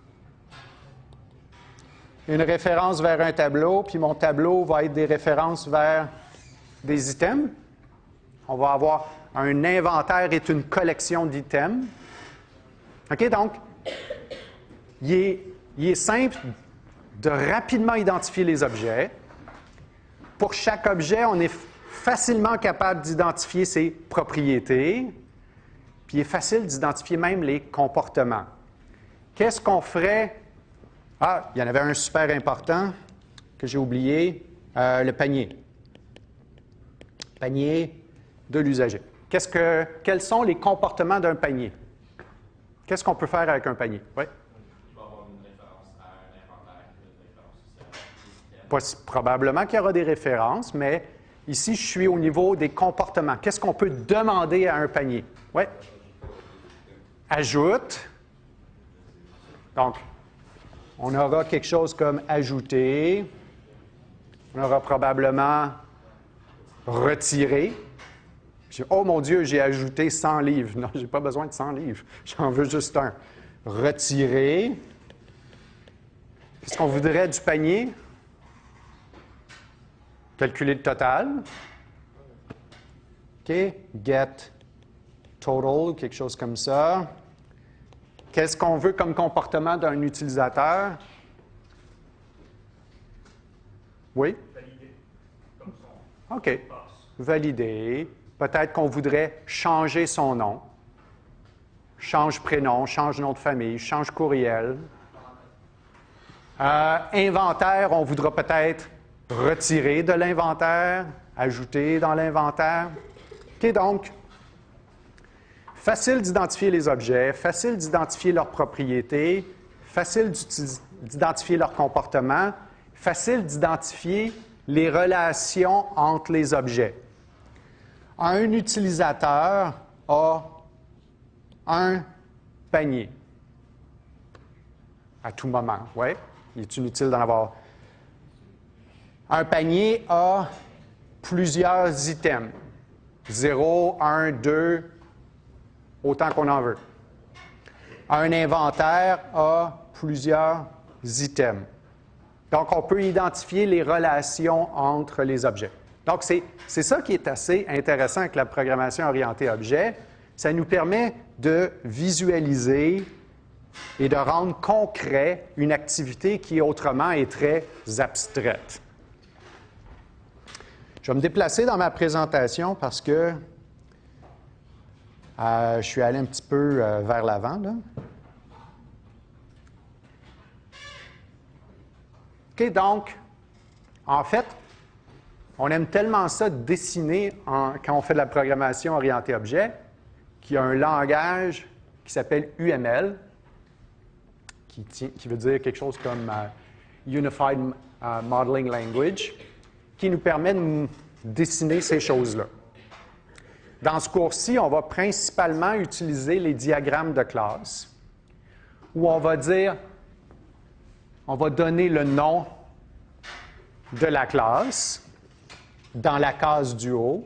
une référence vers un tableau, puis mon tableau va être des références vers des items. On va avoir un inventaire est une collection d'items. OK, donc, il est, il est simple de rapidement identifier les objets. Pour chaque objet, on est facilement capable d'identifier ses propriétés, puis il est facile d'identifier même les comportements. Qu'est-ce qu'on ferait? Ah, il y en avait un super important que j'ai oublié, euh, le panier. Panier de l'usager. Qu'est-ce que, quels sont les comportements d'un panier? Qu'est-ce qu'on peut faire avec un panier? Oui? Il va y avoir une référence à un inventaire, une référence aussi à des items. Probablement qu'il y aura des références, mais ici, je suis au niveau des comportements. Qu'est-ce qu'on peut demander à un panier? Oui? Ajoute. Donc, on aura quelque chose comme ajouter. On aura probablement retirer. Oh mon Dieu, j'ai ajouté cent livres. Non, je n'ai pas besoin de cent livres. J'en veux juste un. Retirer. Qu'est-ce qu'on voudrait du panier? Calculer le total. OK. Get total, quelque chose comme ça. Qu'est-ce qu'on veut comme comportement d'un utilisateur? Oui? Valider. OK. Valider. Peut-être qu'on voudrait changer son nom. Change prénom, change nom de famille, change courriel. Euh, inventaire, on voudra peut-être retirer de l'inventaire, ajouter dans l'inventaire. OK, donc, facile d'identifier les objets, facile d'identifier leurs propriétés, facile d'identifier leur comportement, facile d'identifier les relations entre les objets. Un utilisateur a un panier à tout moment. Oui, il est inutile d'en avoir. Un panier a plusieurs items. zéro, un, deux, autant qu'on en veut. Un inventaire a plusieurs items. Donc, on peut identifier les relations entre les objets. Donc, c'est, c'est ça qui est assez intéressant avec la programmation orientée objet. Ça nous permet de visualiser et de rendre concret une activité qui autrement est très abstraite. Je vais me déplacer dans ma présentation parce que euh, je suis allé un petit peu euh, vers l'avant, là. OK, donc, en fait, on aime tellement ça dessiner en, quand on fait de la programmation orientée objet, qu'il y a un langage qui s'appelle U M L, qui, tient, qui veut dire quelque chose comme uh, Unified uh, Modeling Language, qui nous permet de dessiner ces choses-là. Dans ce cours-ci, on va principalement utiliser les diagrammes de classe, où on va dire, on va donner le nom de la classe dans la case du haut.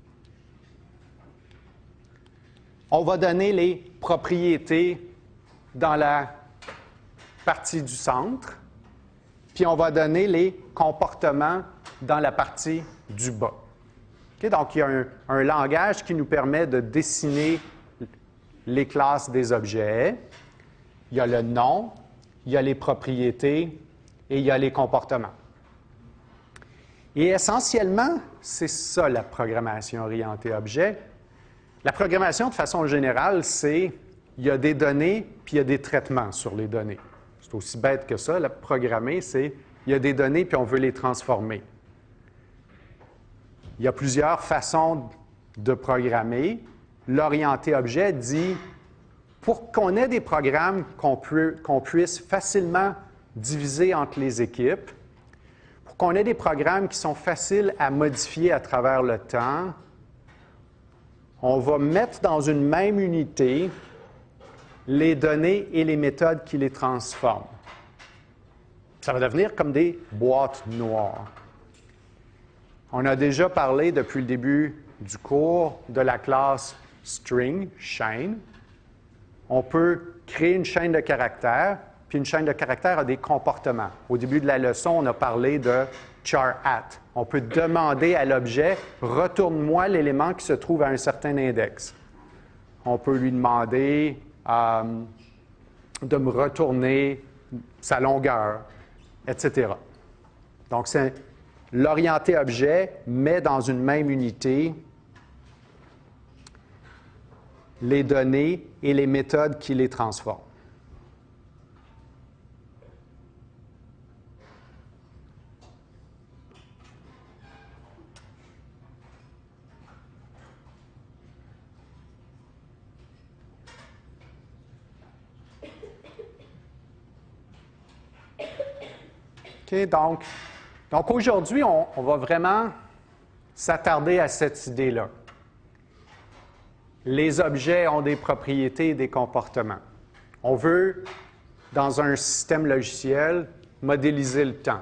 On va donner les propriétés dans la partie du centre, puis on va donner les comportements dans la partie du bas. Okay? Donc, il y a un, un langage qui nous permet de dessiner les classes des objets. Il y a le nom, il y a les propriétés et il y a les comportements. Et essentiellement, c'est ça la programmation orientée objet. La programmation, de façon générale, c'est il y a des données puis il y a des traitements sur les données. C'est aussi bête que ça. La programmer, c'est il y a des données puis on veut les transformer. Il y a plusieurs façons de programmer. L'orienté objet dit pour qu'on ait des programmes qu'on pu, qu'on puisse facilement diviser entre les équipes, pour qu'on ait des programmes qui sont faciles à modifier à travers le temps, on va mettre dans une même unité les données et les méthodes qui les transforment. Ça va devenir comme des boîtes noires. On a déjà parlé depuis le début du cours de la classe string, chaîne. On peut créer une chaîne de caractères, puis une chaîne de caractères a des comportements. Au début de la leçon, on a parlé de char at. On peut demander à l'objet « Retourne-moi l'élément qui se trouve à un certain index ». On peut lui demander euh, de me retourner sa longueur, et cetera. Donc, c'est l'orienté objet met dans une même unité les données et les méthodes qui les transforment. OK, donc, donc aujourd'hui, on, on va vraiment s'attarder à cette idée-là. Les objets ont des propriétés et des comportements. On veut, dans un système logiciel, modéliser le temps.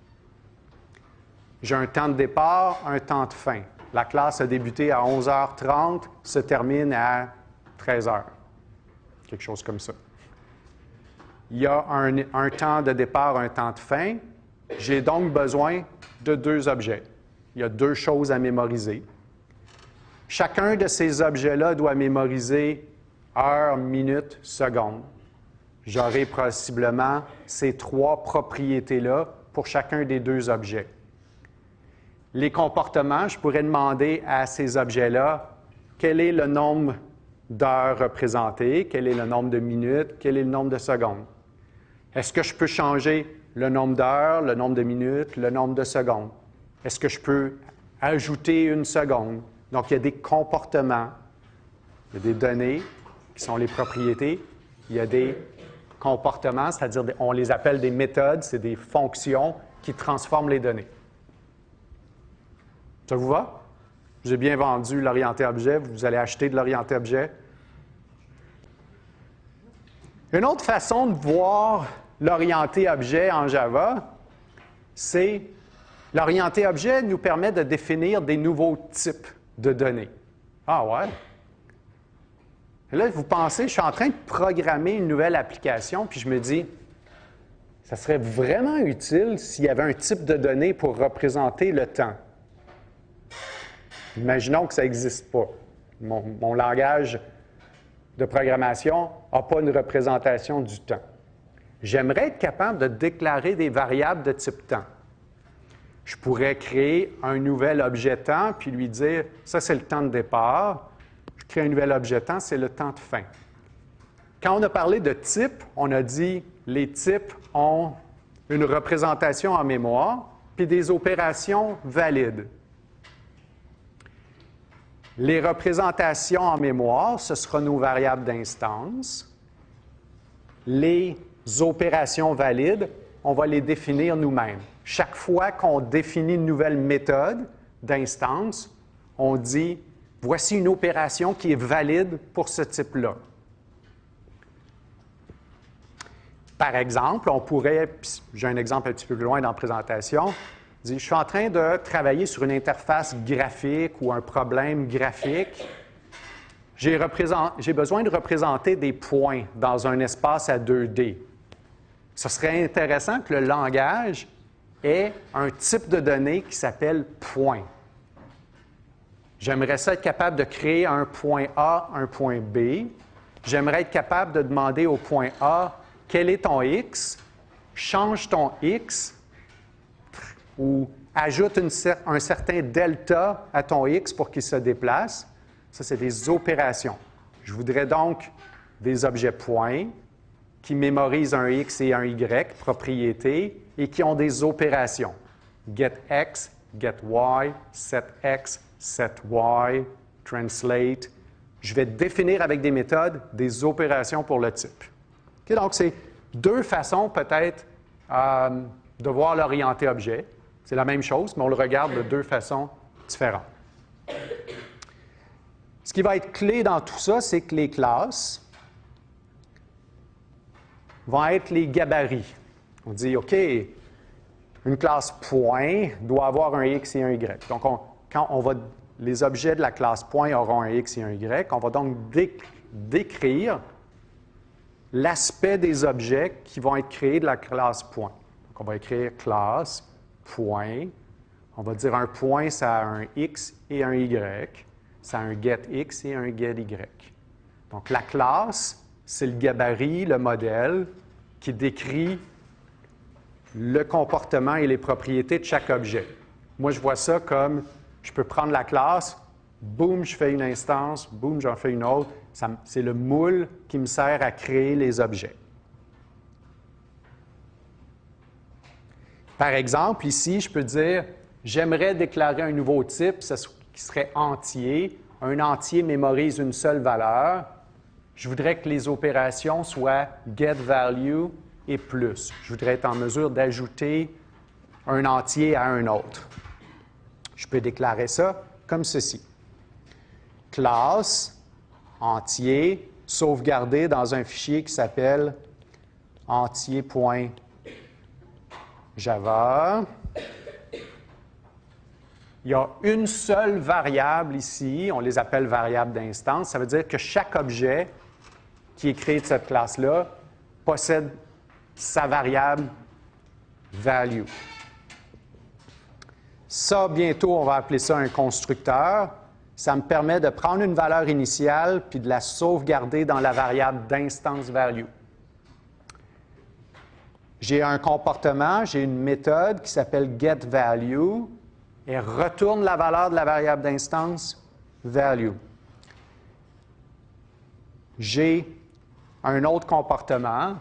J'ai un temps de départ, un temps de fin. La classe a débuté à onze heures trente, se termine à treize heures. Quelque chose comme ça. Il y a un, un temps de départ, un temps de fin. J'ai donc besoin de deux objets. Il y a deux choses à mémoriser. Chacun de ces objets-là doit mémoriser heure, minute, seconde. J'aurai possiblement ces trois propriétés-là pour chacun des deux objets. les comportements, je pourrais demander à ces objets-là quel est le nombre d'heures représentées, quel est le nombre de minutes, quel est le nombre de secondes. Est-ce que je peux changer le nombre d'heures, le nombre de minutes, le nombre de secondes? Est-ce que je peux ajouter une seconde? Donc, il y a des comportements, il y a des données qui sont les propriétés, il y a des comportements, c'est-à-dire on les appelle des méthodes, c'est des fonctions qui transforment les données. Ça vous va? J'ai bien vendu l'orienté objet, vous allez acheter de l'orienté objet. Une autre façon de voir l'orienté objet en Java, c'est l'orienté objet nous permet de définir des nouveaux types de données. Ah ouais? Et là, vous pensez, je suis en train de programmer une nouvelle application, puis je me dis, ça serait vraiment utile s'il y avait un type de données pour représenter le temps. Imaginons que ça n'existe pas. Mon, mon langage de programmation n'a pas une représentation du temps. J'aimerais être capable de déclarer des variables de type temps. Je pourrais créer un nouvel objet temps, puis lui dire, ça c'est le temps de départ. Je crée un nouvel objet temps, c'est le temps de fin. Quand on a parlé de types, on a dit les types ont une représentation en mémoire, puis des opérations valides. Les représentations en mémoire, ce sera nos variables d'instance. Les opérations valides, on va les définir nous-mêmes. Chaque fois qu'on définit une nouvelle méthode d'instance, on dit « voici une opération qui est valide pour ce type-là ». Par exemple, on pourrait, j'ai un exemple un petit peu plus loin dans la présentation, je suis en train de travailler sur une interface graphique ou un problème graphique. J'ai besoin de représenter des points dans un espace à deux D. Ce serait intéressant que le langage ait un type de données qui s'appelle point. J'aimerais ça être capable de créer un point A, un point B. J'aimerais être capable de demander au point A, quel est ton X? Change ton X ou ajoute une, un certain delta à ton X pour qu'il se déplace. Ça, c'est des opérations. Je voudrais donc des objets points qui mémorisent un X et un Y, propriétés, et qui ont des opérations. GetX, GetY, setX, setY, translate. Je vais définir avec des méthodes des opérations pour le type. Okay, donc, c'est deux façons peut-être euh, de voir l'orienté objet. C'est la même chose, mais on le regarde de deux façons différentes. Ce qui va être clé dans tout ça, c'est que les classes vont être les gabarits. On dit, OK, une classe point doit avoir un X et un Y. Donc, on, quand on va, les objets de la classe point auront un X et un Y, on va donc dé, décrire l'aspect des objets qui vont être créés de la classe point. Donc, on va écrire classe point. On va dire un point, ça a un X et un Y. Ça a un getX et un getY. Donc, la classe, c'est le gabarit, le modèle, qui décrit le comportement et les propriétés de chaque objet. Moi, je vois ça comme, je peux prendre la classe, boum, je fais une instance, boum, j'en fais une autre. C'est le moule qui me sert à créer les objets. Par exemple, ici, je peux dire, j'aimerais déclarer un nouveau type qui serait entier. Un entier mémorise une seule valeur. Je voudrais que les opérations soient getValue et plus. Je voudrais être en mesure d'ajouter un entier à un autre. Je peux déclarer ça comme ceci. Classe, entier, sauvegardé dans un fichier qui s'appelle entier.java. Il y a une seule variable ici, on les appelle variables d'instance. Ça veut dire que chaque objet qui est créé de cette classe-là possède sa variable value. Ça, bientôt, on va appeler ça un constructeur. Ça me permet de prendre une valeur initiale puis de la sauvegarder dans la variable d'instance value. J'ai un comportement, j'ai une méthode qui s'appelle getValue. et retourne la valeur de la variable d'instance value. J'ai un autre comportement,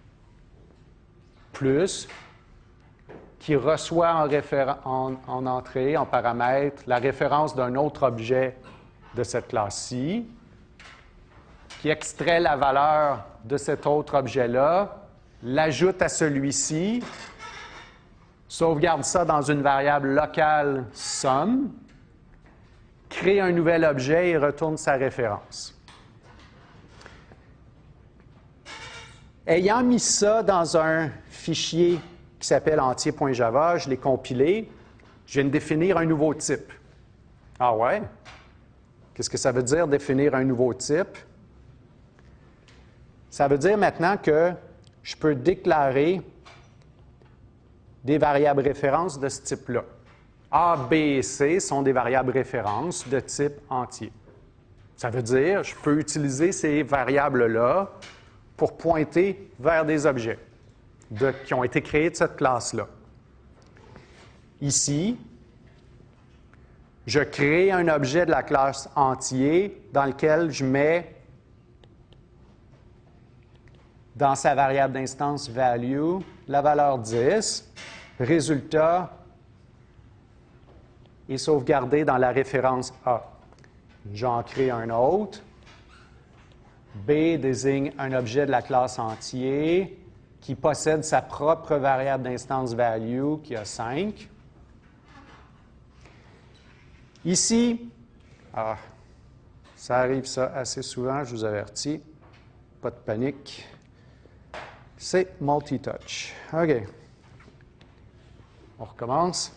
plus, qui reçoit en, en, en entrée, en paramètre, la référence d'un autre objet de cette classe-ci, qui extrait la valeur de cet autre objet-là, l'ajoute à celui-ci, sauvegarde ça dans une variable locale sum, crée un nouvel objet et retourne sa référence. Ayant mis ça dans un fichier qui s'appelle entier.java, je l'ai compilé, je viens de définir un nouveau type. Ah ouais? Qu'est-ce que ça veut dire définir un nouveau type? Ça veut dire maintenant que je peux déclarer des variables références de ce type-là. A, B et C sont des variables références de type entier. Ça veut dire que je peux utiliser ces variables-là pour pointer vers des objets de, qui ont été créés de cette classe-là. Ici, je crée un objet de la classe entier dans lequel je mets dans sa variable d'instance value la valeur dix. Résultat est sauvegardé dans la référence A. J'en crée un autre. B désigne un objet de la classe entier qui possède sa propre variable d'instance value qui a cinq. Ici, ah, ça arrive ça assez souvent, je vous avertis, pas de panique. C'est multi-touch. OK. On recommence.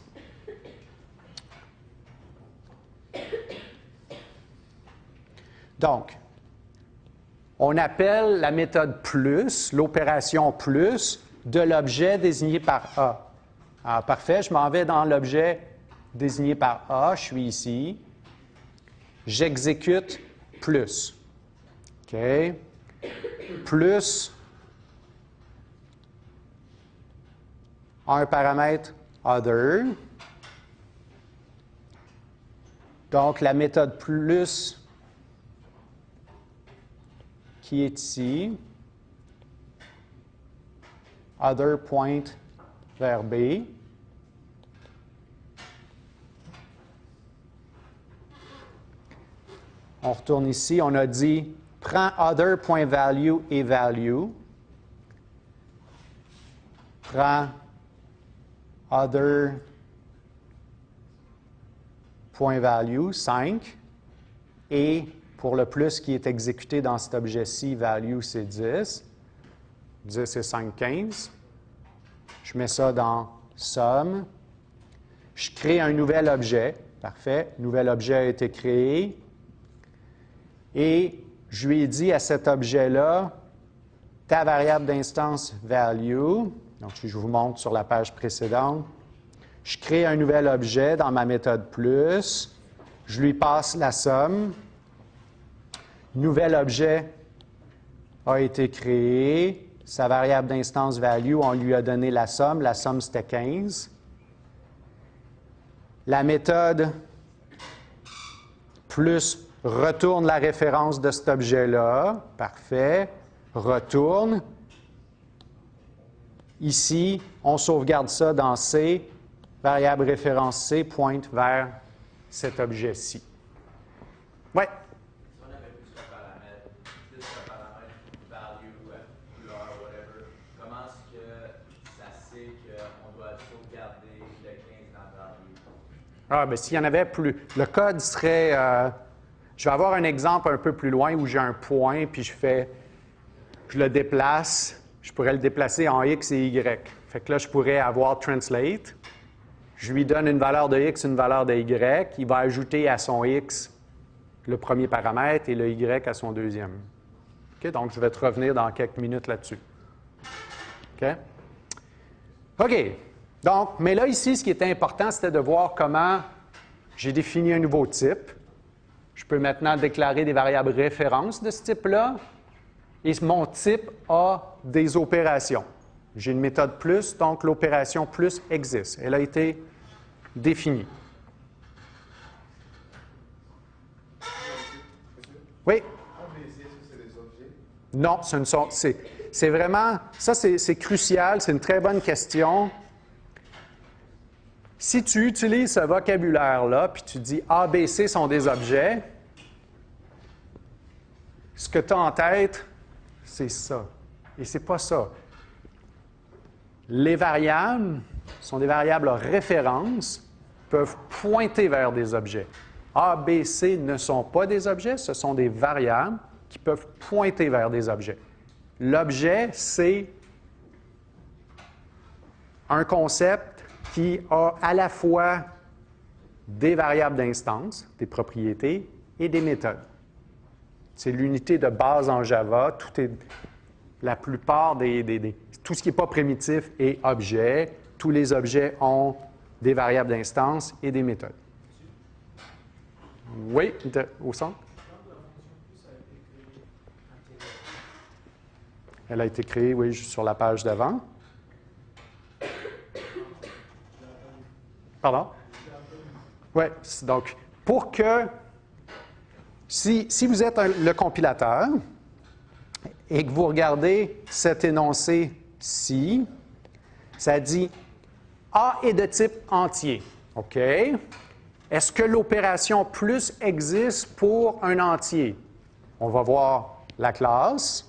Donc, on appelle la méthode plus, l'opération plus, de l'objet désigné par A. Alors, parfait, je m'en vais dans l'objet désigné par A, je suis ici. J'exécute plus. OK. Plus un paramètre other. Donc, la méthode plus qui est ici, other point vers B. On retourne ici, on a dit prends other.value et value. Prends other.value, cinq. Et pour le plus qui est exécuté dans cet objet-ci, value, c'est dix. dix et cinq, quinze. Je mets ça dans sum. Je crée un nouvel objet. Parfait. Nouvel objet a été créé. Et je lui ai dit à cet objet-là, ta variable d'instance value, donc je vous montre sur la page précédente, je crée un nouvel objet dans ma méthode plus, je lui passe la somme, nouvel objet a été créé, sa variable d'instance value, on lui a donné la somme, la somme c'était quinze. La méthode plus retourne la référence de cet objet-là. Parfait. Retourne. Ici, on sauvegarde ça dans C. Variable référence C pointe vers cet objet-ci. Oui? Si on avait plus de paramètres, plus de paramètres value, couleur, whatever, comment est-ce que ça sait qu'on doit sauvegarder le quinze dans value? Ah, bien, s'il y en avait plus. Le code serait... Euh, je vais avoir un exemple un peu plus loin où j'ai un point, puis je fais, je le déplace. Je pourrais le déplacer en X et Y. Fait que là, je pourrais avoir translate. Je lui donne une valeur de X, une valeur de Y. Il va ajouter à son X le premier paramètre et le Y à son deuxième. OK? Donc, je vais te revenir dans quelques minutes là-dessus. OK? OK. Donc, mais là, ici, ce qui était important, c'était de voir comment j'ai défini un nouveau type. Je peux maintenant déclarer des variables références de ce type-là. Et mon type a des opérations. J'ai une méthode plus, donc l'opération plus existe. Elle a été définie. Oui? A, B, C, est-ce que c'est des objets? Non, ce ne sont. C'est, c'est vraiment. Ça, c'est, c'est crucial. C'est une très bonne question. Si tu utilises ce vocabulaire-là, puis tu dis A, B, C sont des objets, ce que tu as en tête, c'est ça. Et ce n'est pas ça. Les variables sont des variables référence, peuvent pointer vers des objets. A, B, C ne sont pas des objets, ce sont des variables qui peuvent pointer vers des objets. L'objet, c'est un concept qui a à la fois des variables d'instance, des propriétés, et des méthodes. C'est l'unité de base en Java. Tout est, la plupart des, des, des tout ce qui n'est pas primitif est objet. Tous les objets ont des variables d'instance et des méthodes. Oui, de, au centre? Elle a été créée, oui, sur la page d'avant. Pardon? Oui, donc, pour que, si, si vous êtes un, le compilateur et que vous regardez cet énoncé-ci, ça dit A est de type entier. OK? Est-ce que l'opération plus existe pour un entier? On va voir la classe.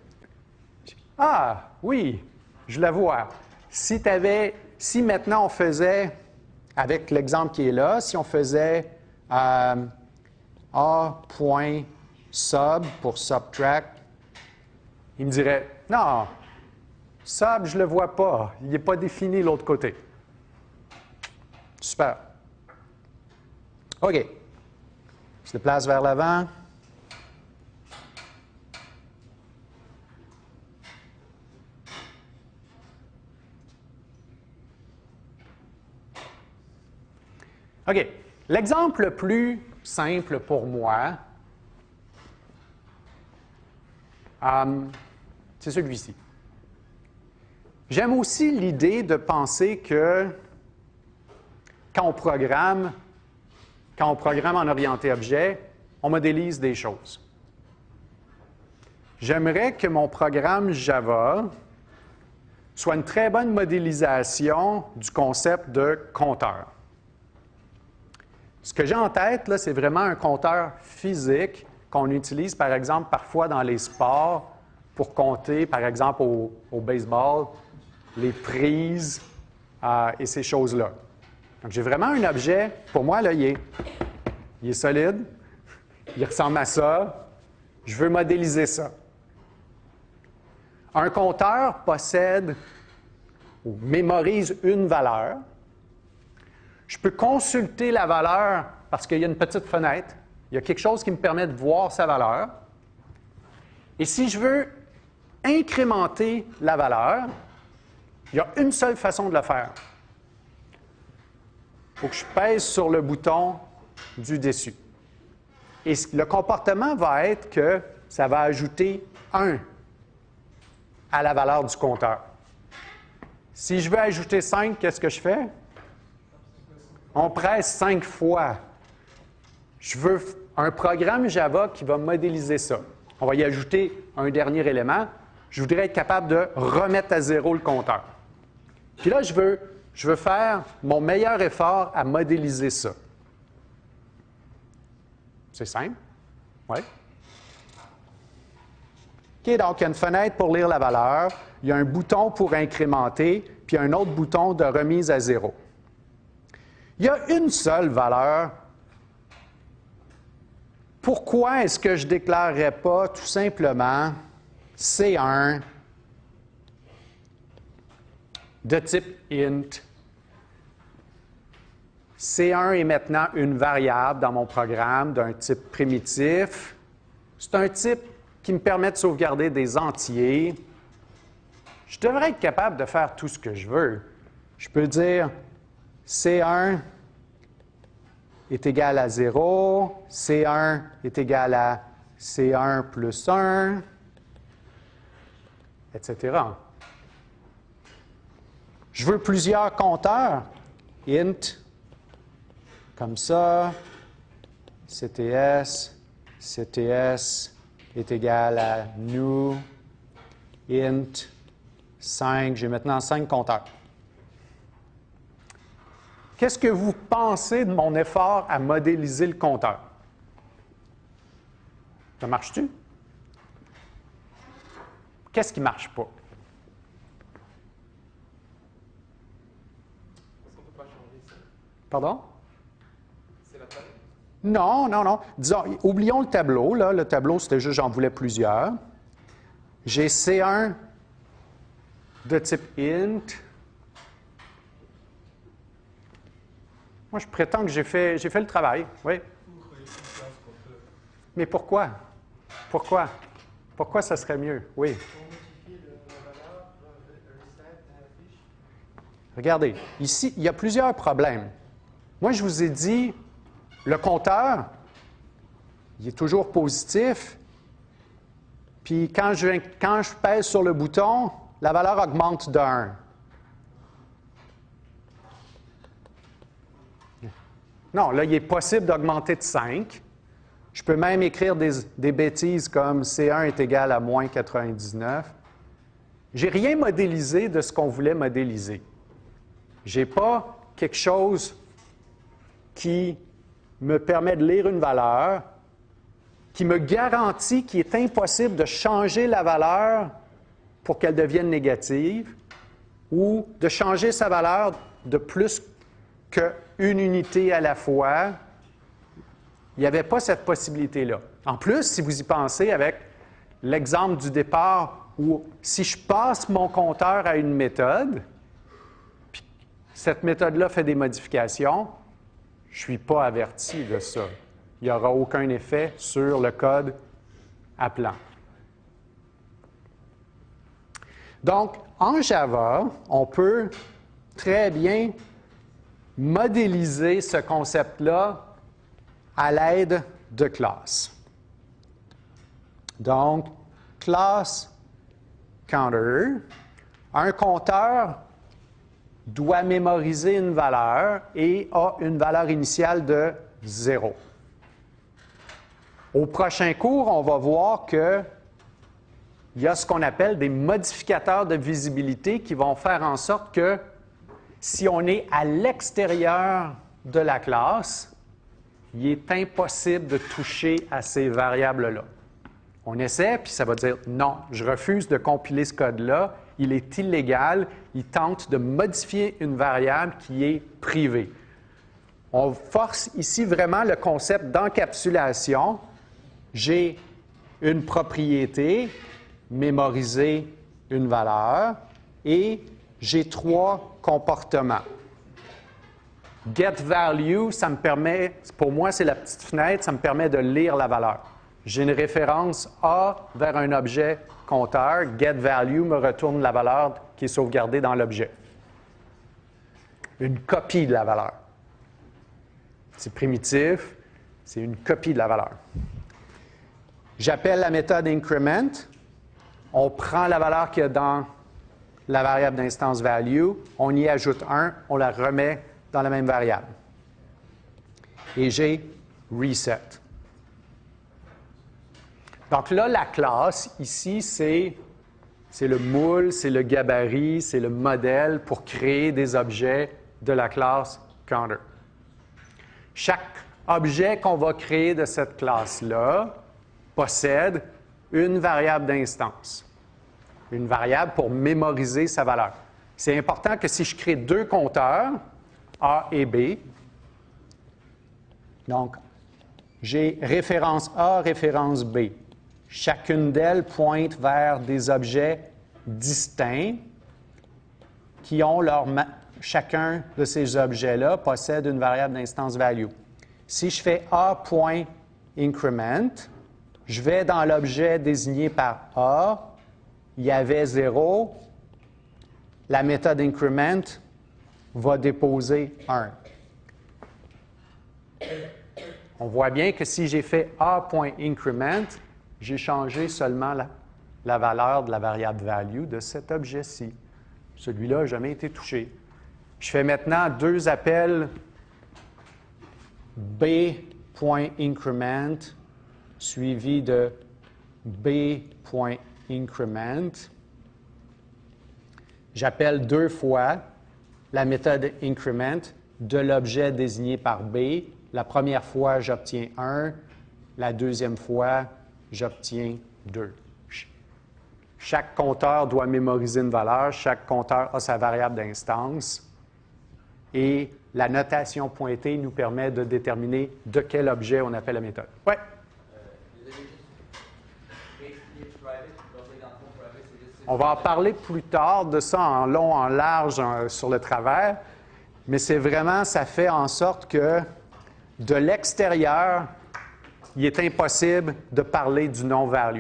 Ah, oui, je la vois. Si tu avais, si maintenant on faisait, avec l'exemple qui est là, si on faisait euh, A.sub pour subtract, il me dirait, non, sub, je ne le vois pas. Il n'est pas défini de l'autre côté. Super. OK. Je déplace vers l'avant. OK. L'exemple le plus simple pour moi, euh, c'est celui-ci. J'aime aussi l'idée de penser que quand on programme, quand on programme en orienté objet, on modélise des choses. J'aimerais que mon programme Java soit une très bonne modélisation du concept de compteur. Ce que j'ai en tête, là, c'est vraiment un compteur physique qu'on utilise, par exemple, parfois dans les sports pour compter, par exemple, au, au baseball, les prises euh, et ces choses-là. Donc, j'ai vraiment un objet, pour moi, là, il est, il est solide, il ressemble à ça, je veux modéliser ça. Un compteur possède ou mémorise une valeur. Je peux consulter la valeur parce qu'il y a une petite fenêtre. Il y a quelque chose qui me permet de voir sa valeur. Et si je veux incrémenter la valeur, il y a une seule façon de le faire. Il faut que je pèse sur le bouton du dessus. Et le comportement va être que ça va ajouter un à la valeur du compteur. Si je veux ajouter cinq, qu'est-ce que je fais? On presse cinq fois. Je veux un programme Java qui va modéliser ça. On va y ajouter un dernier élément. Je voudrais être capable de remettre à zéro le compteur. Puis là, je veux, je veux faire mon meilleur effort à modéliser ça. C'est simple. Oui. OK, donc il y a une fenêtre pour lire la valeur. Il y a un bouton pour incrémenter, puis un autre bouton de remise à zéro. Il y a une seule valeur. Pourquoi est-ce que je ne déclarerais pas tout simplement C un de type int? C un est maintenant une variable dans mon programme d'un type primitif. C'est un type qui me permet de sauvegarder des entiers. Je devrais être capable de faire tout ce que je veux. Je peux dire C un est égal à zéro, C un est égal à C un plus un, et cetera. Je veux plusieurs compteurs. Int, comme ça, C T S, C T S est égal à new int cinq. J'ai maintenant cinq compteurs. Qu'est-ce que vous pensez de mon effort à modéliser le compteur? Ça marche-tu? Qu'est-ce qui ne marche pas? Est-ce qu'on ne peut pas changer ça? Pardon? C'est la taille? Non, non, non. Disons, oublions le tableau. Là. Le tableau, c'était juste, j'en voulais plusieurs. J'ai C un de type int. Moi, je prétends que j'ai fait, j'ai fait le travail, oui. Mais pourquoi? Pourquoi? Pourquoi ça serait mieux? Oui. Regardez, ici, il y a plusieurs problèmes. Moi, je vous ai dit, le compteur, il est toujours positif. Puis quand je, quand je pèse sur le bouton, la valeur augmente de un. Non, là, il est possible d'augmenter de cinq. Je peux même écrire des, des bêtises comme C un est égal à moins quatre-vingt-dix-neuf. Je n'ai rien modélisé de ce qu'on voulait modéliser. Je n'ai pas quelque chose qui me permet de lire une valeur, qui me garantit qu'il est impossible de changer la valeur pour qu'elle devienne négative ou de changer sa valeur de plus qu'une unité à la fois. Il n'y avait pas cette possibilité-là. En plus, si vous y pensez avec l'exemple du départ où si je passe mon compteur à une méthode, puis cette méthode-là fait des modifications, je ne suis pas averti de ça. Il n'y aura aucun effet sur le code appelant. Donc, en Java, on peut très bien modéliser ce concept-là à l'aide de classes. Donc, class counter, un compteur doit mémoriser une valeur et a une valeur initiale de zéro. Au prochain cours, on va voir qu'il y a ce qu'on appelle des modificateurs de visibilité qui vont faire en sorte que si on est à l'extérieur de la classe, il est impossible de toucher à ces variables-là. On essaie, puis ça va dire « Non, je refuse de compiler ce code-là, il est illégal, il tente de modifier une variable qui est privée. » On force ici vraiment le concept d'encapsulation. J'ai une propriété, mémoriser une valeur, et j'ai trois comportements. GetValue, ça me permet, pour moi, c'est la petite fenêtre, ça me permet de lire la valeur. J'ai une référence A vers un objet compteur. GetValue me retourne la valeur qui est sauvegardée dans l'objet. Une copie de la valeur. C'est primitif, c'est une copie de la valeur. J'appelle la méthode increment. On prend la valeur qu'il y a dans la variable d'instance value, on y ajoute un, on la remet dans la même variable. Et j'ai reset. Donc là, la classe, ici, c'est le moule, c'est le gabarit, c'est le modèle pour créer des objets de la classe counter. Chaque objet qu'on va créer de cette classe-là possède une variable d'instance. Une variable pour mémoriser sa valeur. C'est important que si je crée deux compteurs, A et B, donc j'ai référence A, référence B. Chacune d'elles pointe vers des objets distincts qui ont leur... Chacun de ces objets-là possède une variable d'instance value. Si je fais A.increment, je vais dans l'objet désigné par A, il y avait zéro, la méthode increment va déposer un. On voit bien que si j'ai fait A.increment, j'ai changé seulement la, la valeur de la variable value de cet objet-ci. Celui-là n'a jamais été touché. Je fais maintenant deux appels B.increment suivi de b.increment. J'appelle deux fois la méthode increment de l'objet désigné par B. La première fois, j'obtiens un. La deuxième fois, j'obtiens deux. Chaque compteur doit mémoriser une valeur. Chaque compteur a sa variable d'instance. Et la notation pointée nous permet de déterminer de quel objet on appelle la méthode. Oui? On va en parler plus tard de ça en long, en large, en, sur le travers. Mais c'est vraiment, ça fait en sorte que de l'extérieur, il est impossible de parler du non-value.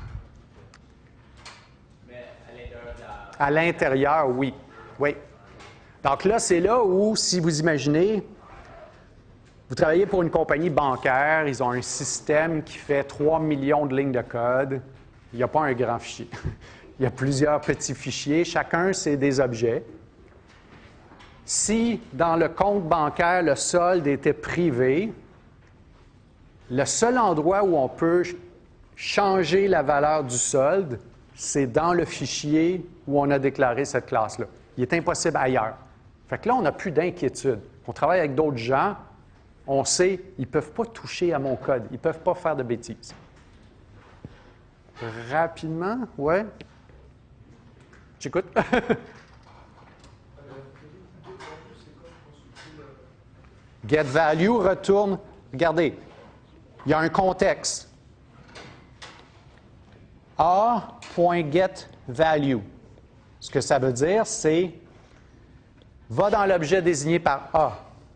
Mais à l'intérieur de la... À l'intérieur, oui. Oui. Donc là, c'est là où, si vous imaginez, vous travaillez pour une compagnie bancaire, ils ont un système qui fait trois millions de lignes de code. Il n'y a pas un grand fichier. Il y a plusieurs petits fichiers. Chacun, c'est des objets. Si, dans le compte bancaire, le solde était privé, le seul endroit où on peut changer la valeur du solde, c'est dans le fichier où on a déclaré cette classe-là. Il est impossible ailleurs. Fait que là, on n'a plus d'inquiétude. On travaille avec d'autres gens, on sait, ils ne peuvent pas toucher à mon code, ils ne peuvent pas faire de bêtises. Rapidement, ouais. J'écoute. Get value retourne. Regardez, il y a un contexte. A.getValue. Ce que ça veut dire, c'est va dans l'objet désigné par A.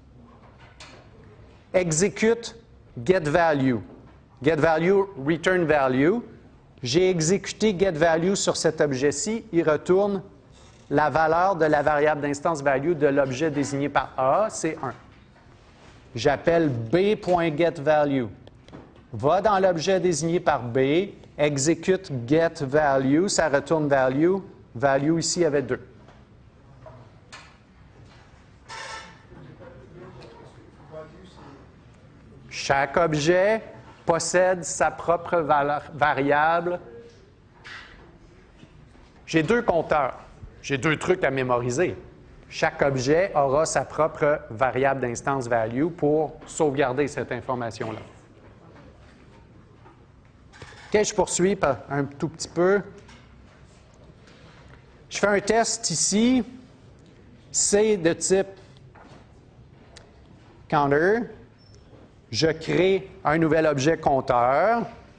Exécute getValue. GetValue, return value. J'ai exécuté getValue sur cet objet-ci. Il retourne la valeur de la variable d'instance value de l'objet désigné par A, c'est un. J'appelle b.getValue. Va dans l'objet désigné par B, exécute getValue, ça retourne value. Value ici avait deux. Chaque objet possède sa propre valeur, variable. J'ai deux compteurs. J'ai deux trucs à mémoriser. Chaque objet aura sa propre variable d'instance value pour sauvegarder cette information-là. OK, je poursuis un tout petit peu. Je fais un test ici. C'est de type counter. Je crée un nouvel objet compteur.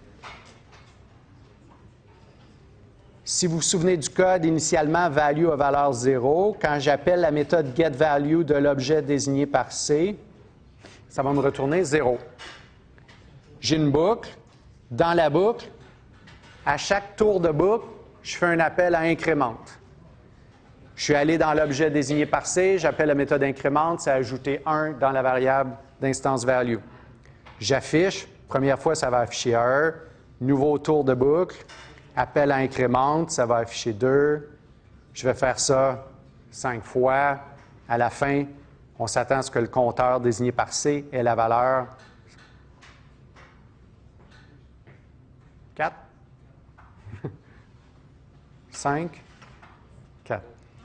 Si vous vous souvenez du code, initialement, value à valeur zéro. Quand j'appelle la méthode getValue de l'objet désigné par C, ça va me retourner zéro. J'ai une boucle. Dans la boucle, à chaque tour de boucle, je fais un appel à increment. Je suis allé dans l'objet désigné par C, j'appelle la méthode increment, ça a ajouté un dans la variable d'instance value. J'affiche, première fois, ça va afficher un. Nouveau tour de boucle, appel à increment, ça va afficher deux. Je vais faire ça cinq fois. À la fin, on s'attend à ce que le compteur désigné par C ait la valeur quatre, cinq, quatre.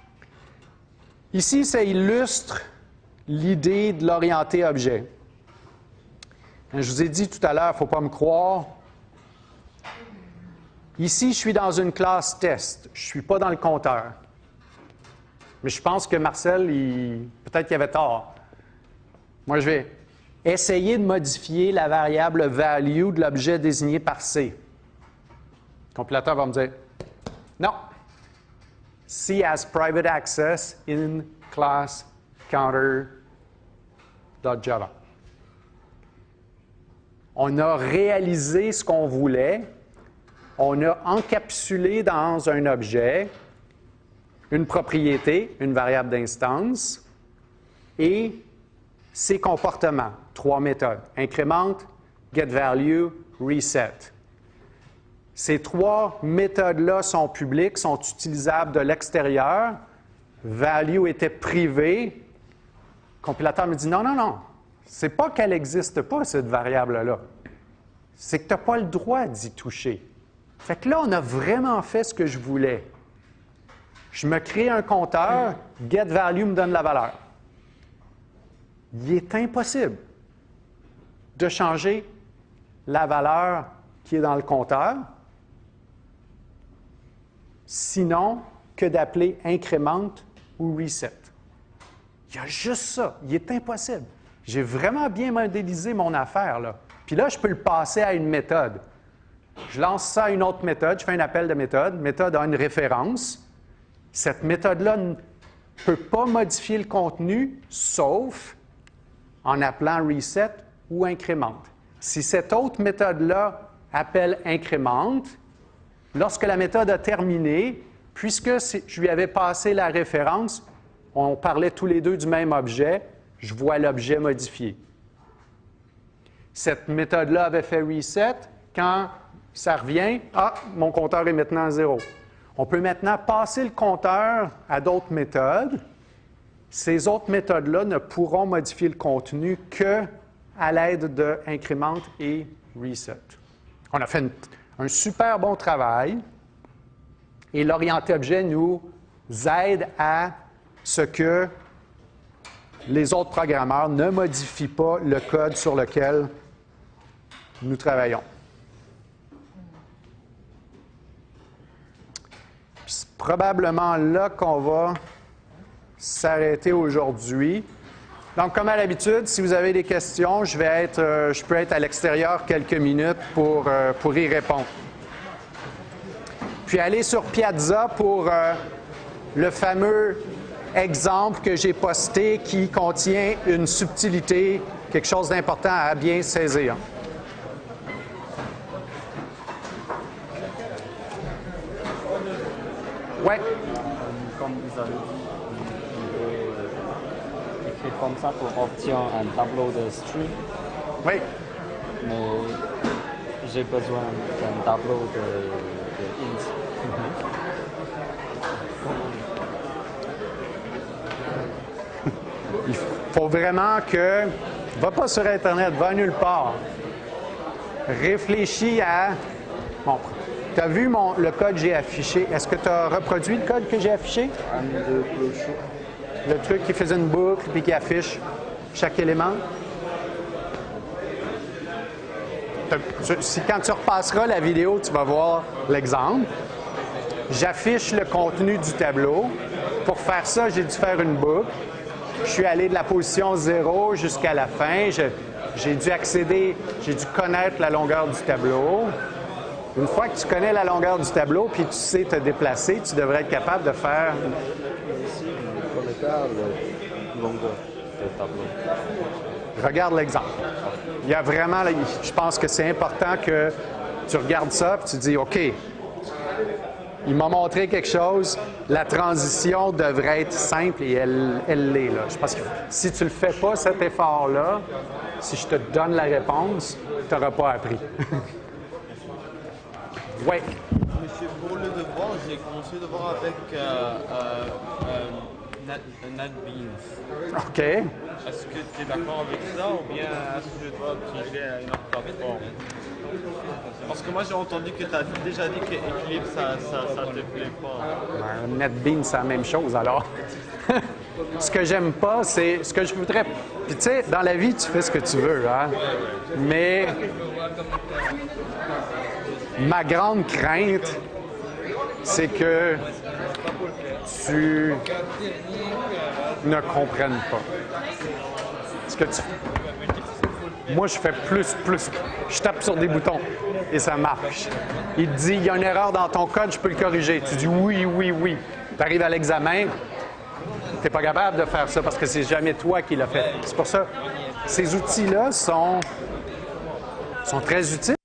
Ici, ça illustre l'idée de l'orienté objet. Je vous ai dit tout à l'heure, il ne faut pas me croire. Ici, je suis dans une classe test. Je ne suis pas dans le compteur. Mais je pense que Marcel, il... peut-être qu'il avait tort. Moi, je vais essayer de modifier la variable value de l'objet désigné par C. Le compilateur va me dire non. C has private access in class counter.java. On a réalisé ce qu'on voulait. On a encapsulé dans un objet une propriété, une variable d'instance, et ses comportements. Trois méthodes. Increment, getValue, reset. Ces trois méthodes-là sont publiques, sont utilisables de l'extérieur. Value était privée. Le compilateur me dit non, non, non. C'est pas qu'elle n'existe pas, cette variable-là. c'est que tu n'as pas le droit d'y toucher. Fait que là, on a vraiment fait ce que je voulais. Je me crée un compteur, getValue me donne la valeur. Il est impossible de changer la valeur qui est dans le compteur, sinon que d'appeler increment ou reset. Il y a juste ça. Il est impossible. J'ai vraiment bien modélisé mon affaire, là. Puis là, je peux le passer à une méthode. Je lance ça à une autre méthode, je fais un appel de méthode. La méthode a une référence. Cette méthode-là ne peut pas modifier le contenu, sauf en appelant reset ou increment. Si cette autre méthode-là appelle increment, lorsque la méthode a terminé, puisque je lui avais passé la référence, on parlait tous les deux du même objet, je vois l'objet modifié. Cette méthode-là avait fait reset. Quand ça revient, ah, mon compteur est maintenant à zéro. On peut maintenant passer le compteur à d'autres méthodes. Ces autres méthodes-là ne pourront modifier le contenu que à l'aide de increment et reset. On a fait une, un super bon travail et l'orienté objet nous aide à ce que les autres programmeurs ne modifient pas le code sur lequel nous travaillons. Puis c'est probablement là qu'on va s'arrêter aujourd'hui. Donc, comme à l'habitude, si vous avez des questions, je vais être, euh, je peux être à l'extérieur quelques minutes pour, euh, pour y répondre. Puis allez sur Piazza pour euh, le fameux exemple que j'ai posté qui contient une subtilité, quelque chose d'important à bien saisir. Oui. Comme vous avez dit, on peut écrire comme ça pour obtenir un tableau de string. Oui. Mais j'ai besoin d'un tableau de, de int. Mm-hmm. Il faut vraiment que... Va pas sur Internet, va nulle part. Réfléchis à... Bon, tu as vu mon, le code que j'ai affiché. Est-ce que tu as reproduit le code que j'ai affiché? Un de clocher. Le truc qui faisait une boucle puis qui affiche chaque élément? Si, quand tu repasseras la vidéo, tu vas voir l'exemple. J'affiche le contenu du tableau. Pour faire ça, j'ai dû faire une boucle. Je suis allé de la position zéro jusqu'à la fin. J'ai dû accéder, j'ai dû connaître la longueur du tableau. Une fois que tu connais la longueur du tableau puis tu sais te déplacer, tu devrais être capable de faire... Ici, on peut faire la longueur du tableau. Regarde l'exemple. Il y a vraiment, je pense que c'est important que tu regardes ça et tu dis, OK, il m'a montré quelque chose, la transition devrait être simple et elle elle l'est. Là. Je pense que si tu ne le fais pas, cet effort-là, si je te donne la réponse, tu n'auras pas appris. Oui. Monsieur, pour le devoir, j'ai commencé le devoir avec euh, euh, euh, Net, NetBeans. OK. Est-ce que tu es d'accord avec ça ou bien est-ce que je dois utiliser une autre plateforme? Parce que moi j'ai entendu que tu as déjà dit que Eclipse, ça ne te plaît pas. Ben, NetBeans, c'est la même chose alors. Ce que j'aime pas, c'est ce que je voudrais. Puis tu sais, dans la vie, tu fais ce que tu veux, hein. Mais ma grande crainte, c'est que tu ne comprennes pas. Ce que tu... Moi, je fais plus, plus. Je tape sur des boutons et ça marche. Il te dit, il y a une erreur dans ton code, je peux le corriger. Tu dis oui, oui, oui. Tu arrives à l'examen, tu n'es pas capable de faire ça parce que c'est jamais toi qui l'as fait. C'est pour ça, ces outils-là sont, sont très utiles.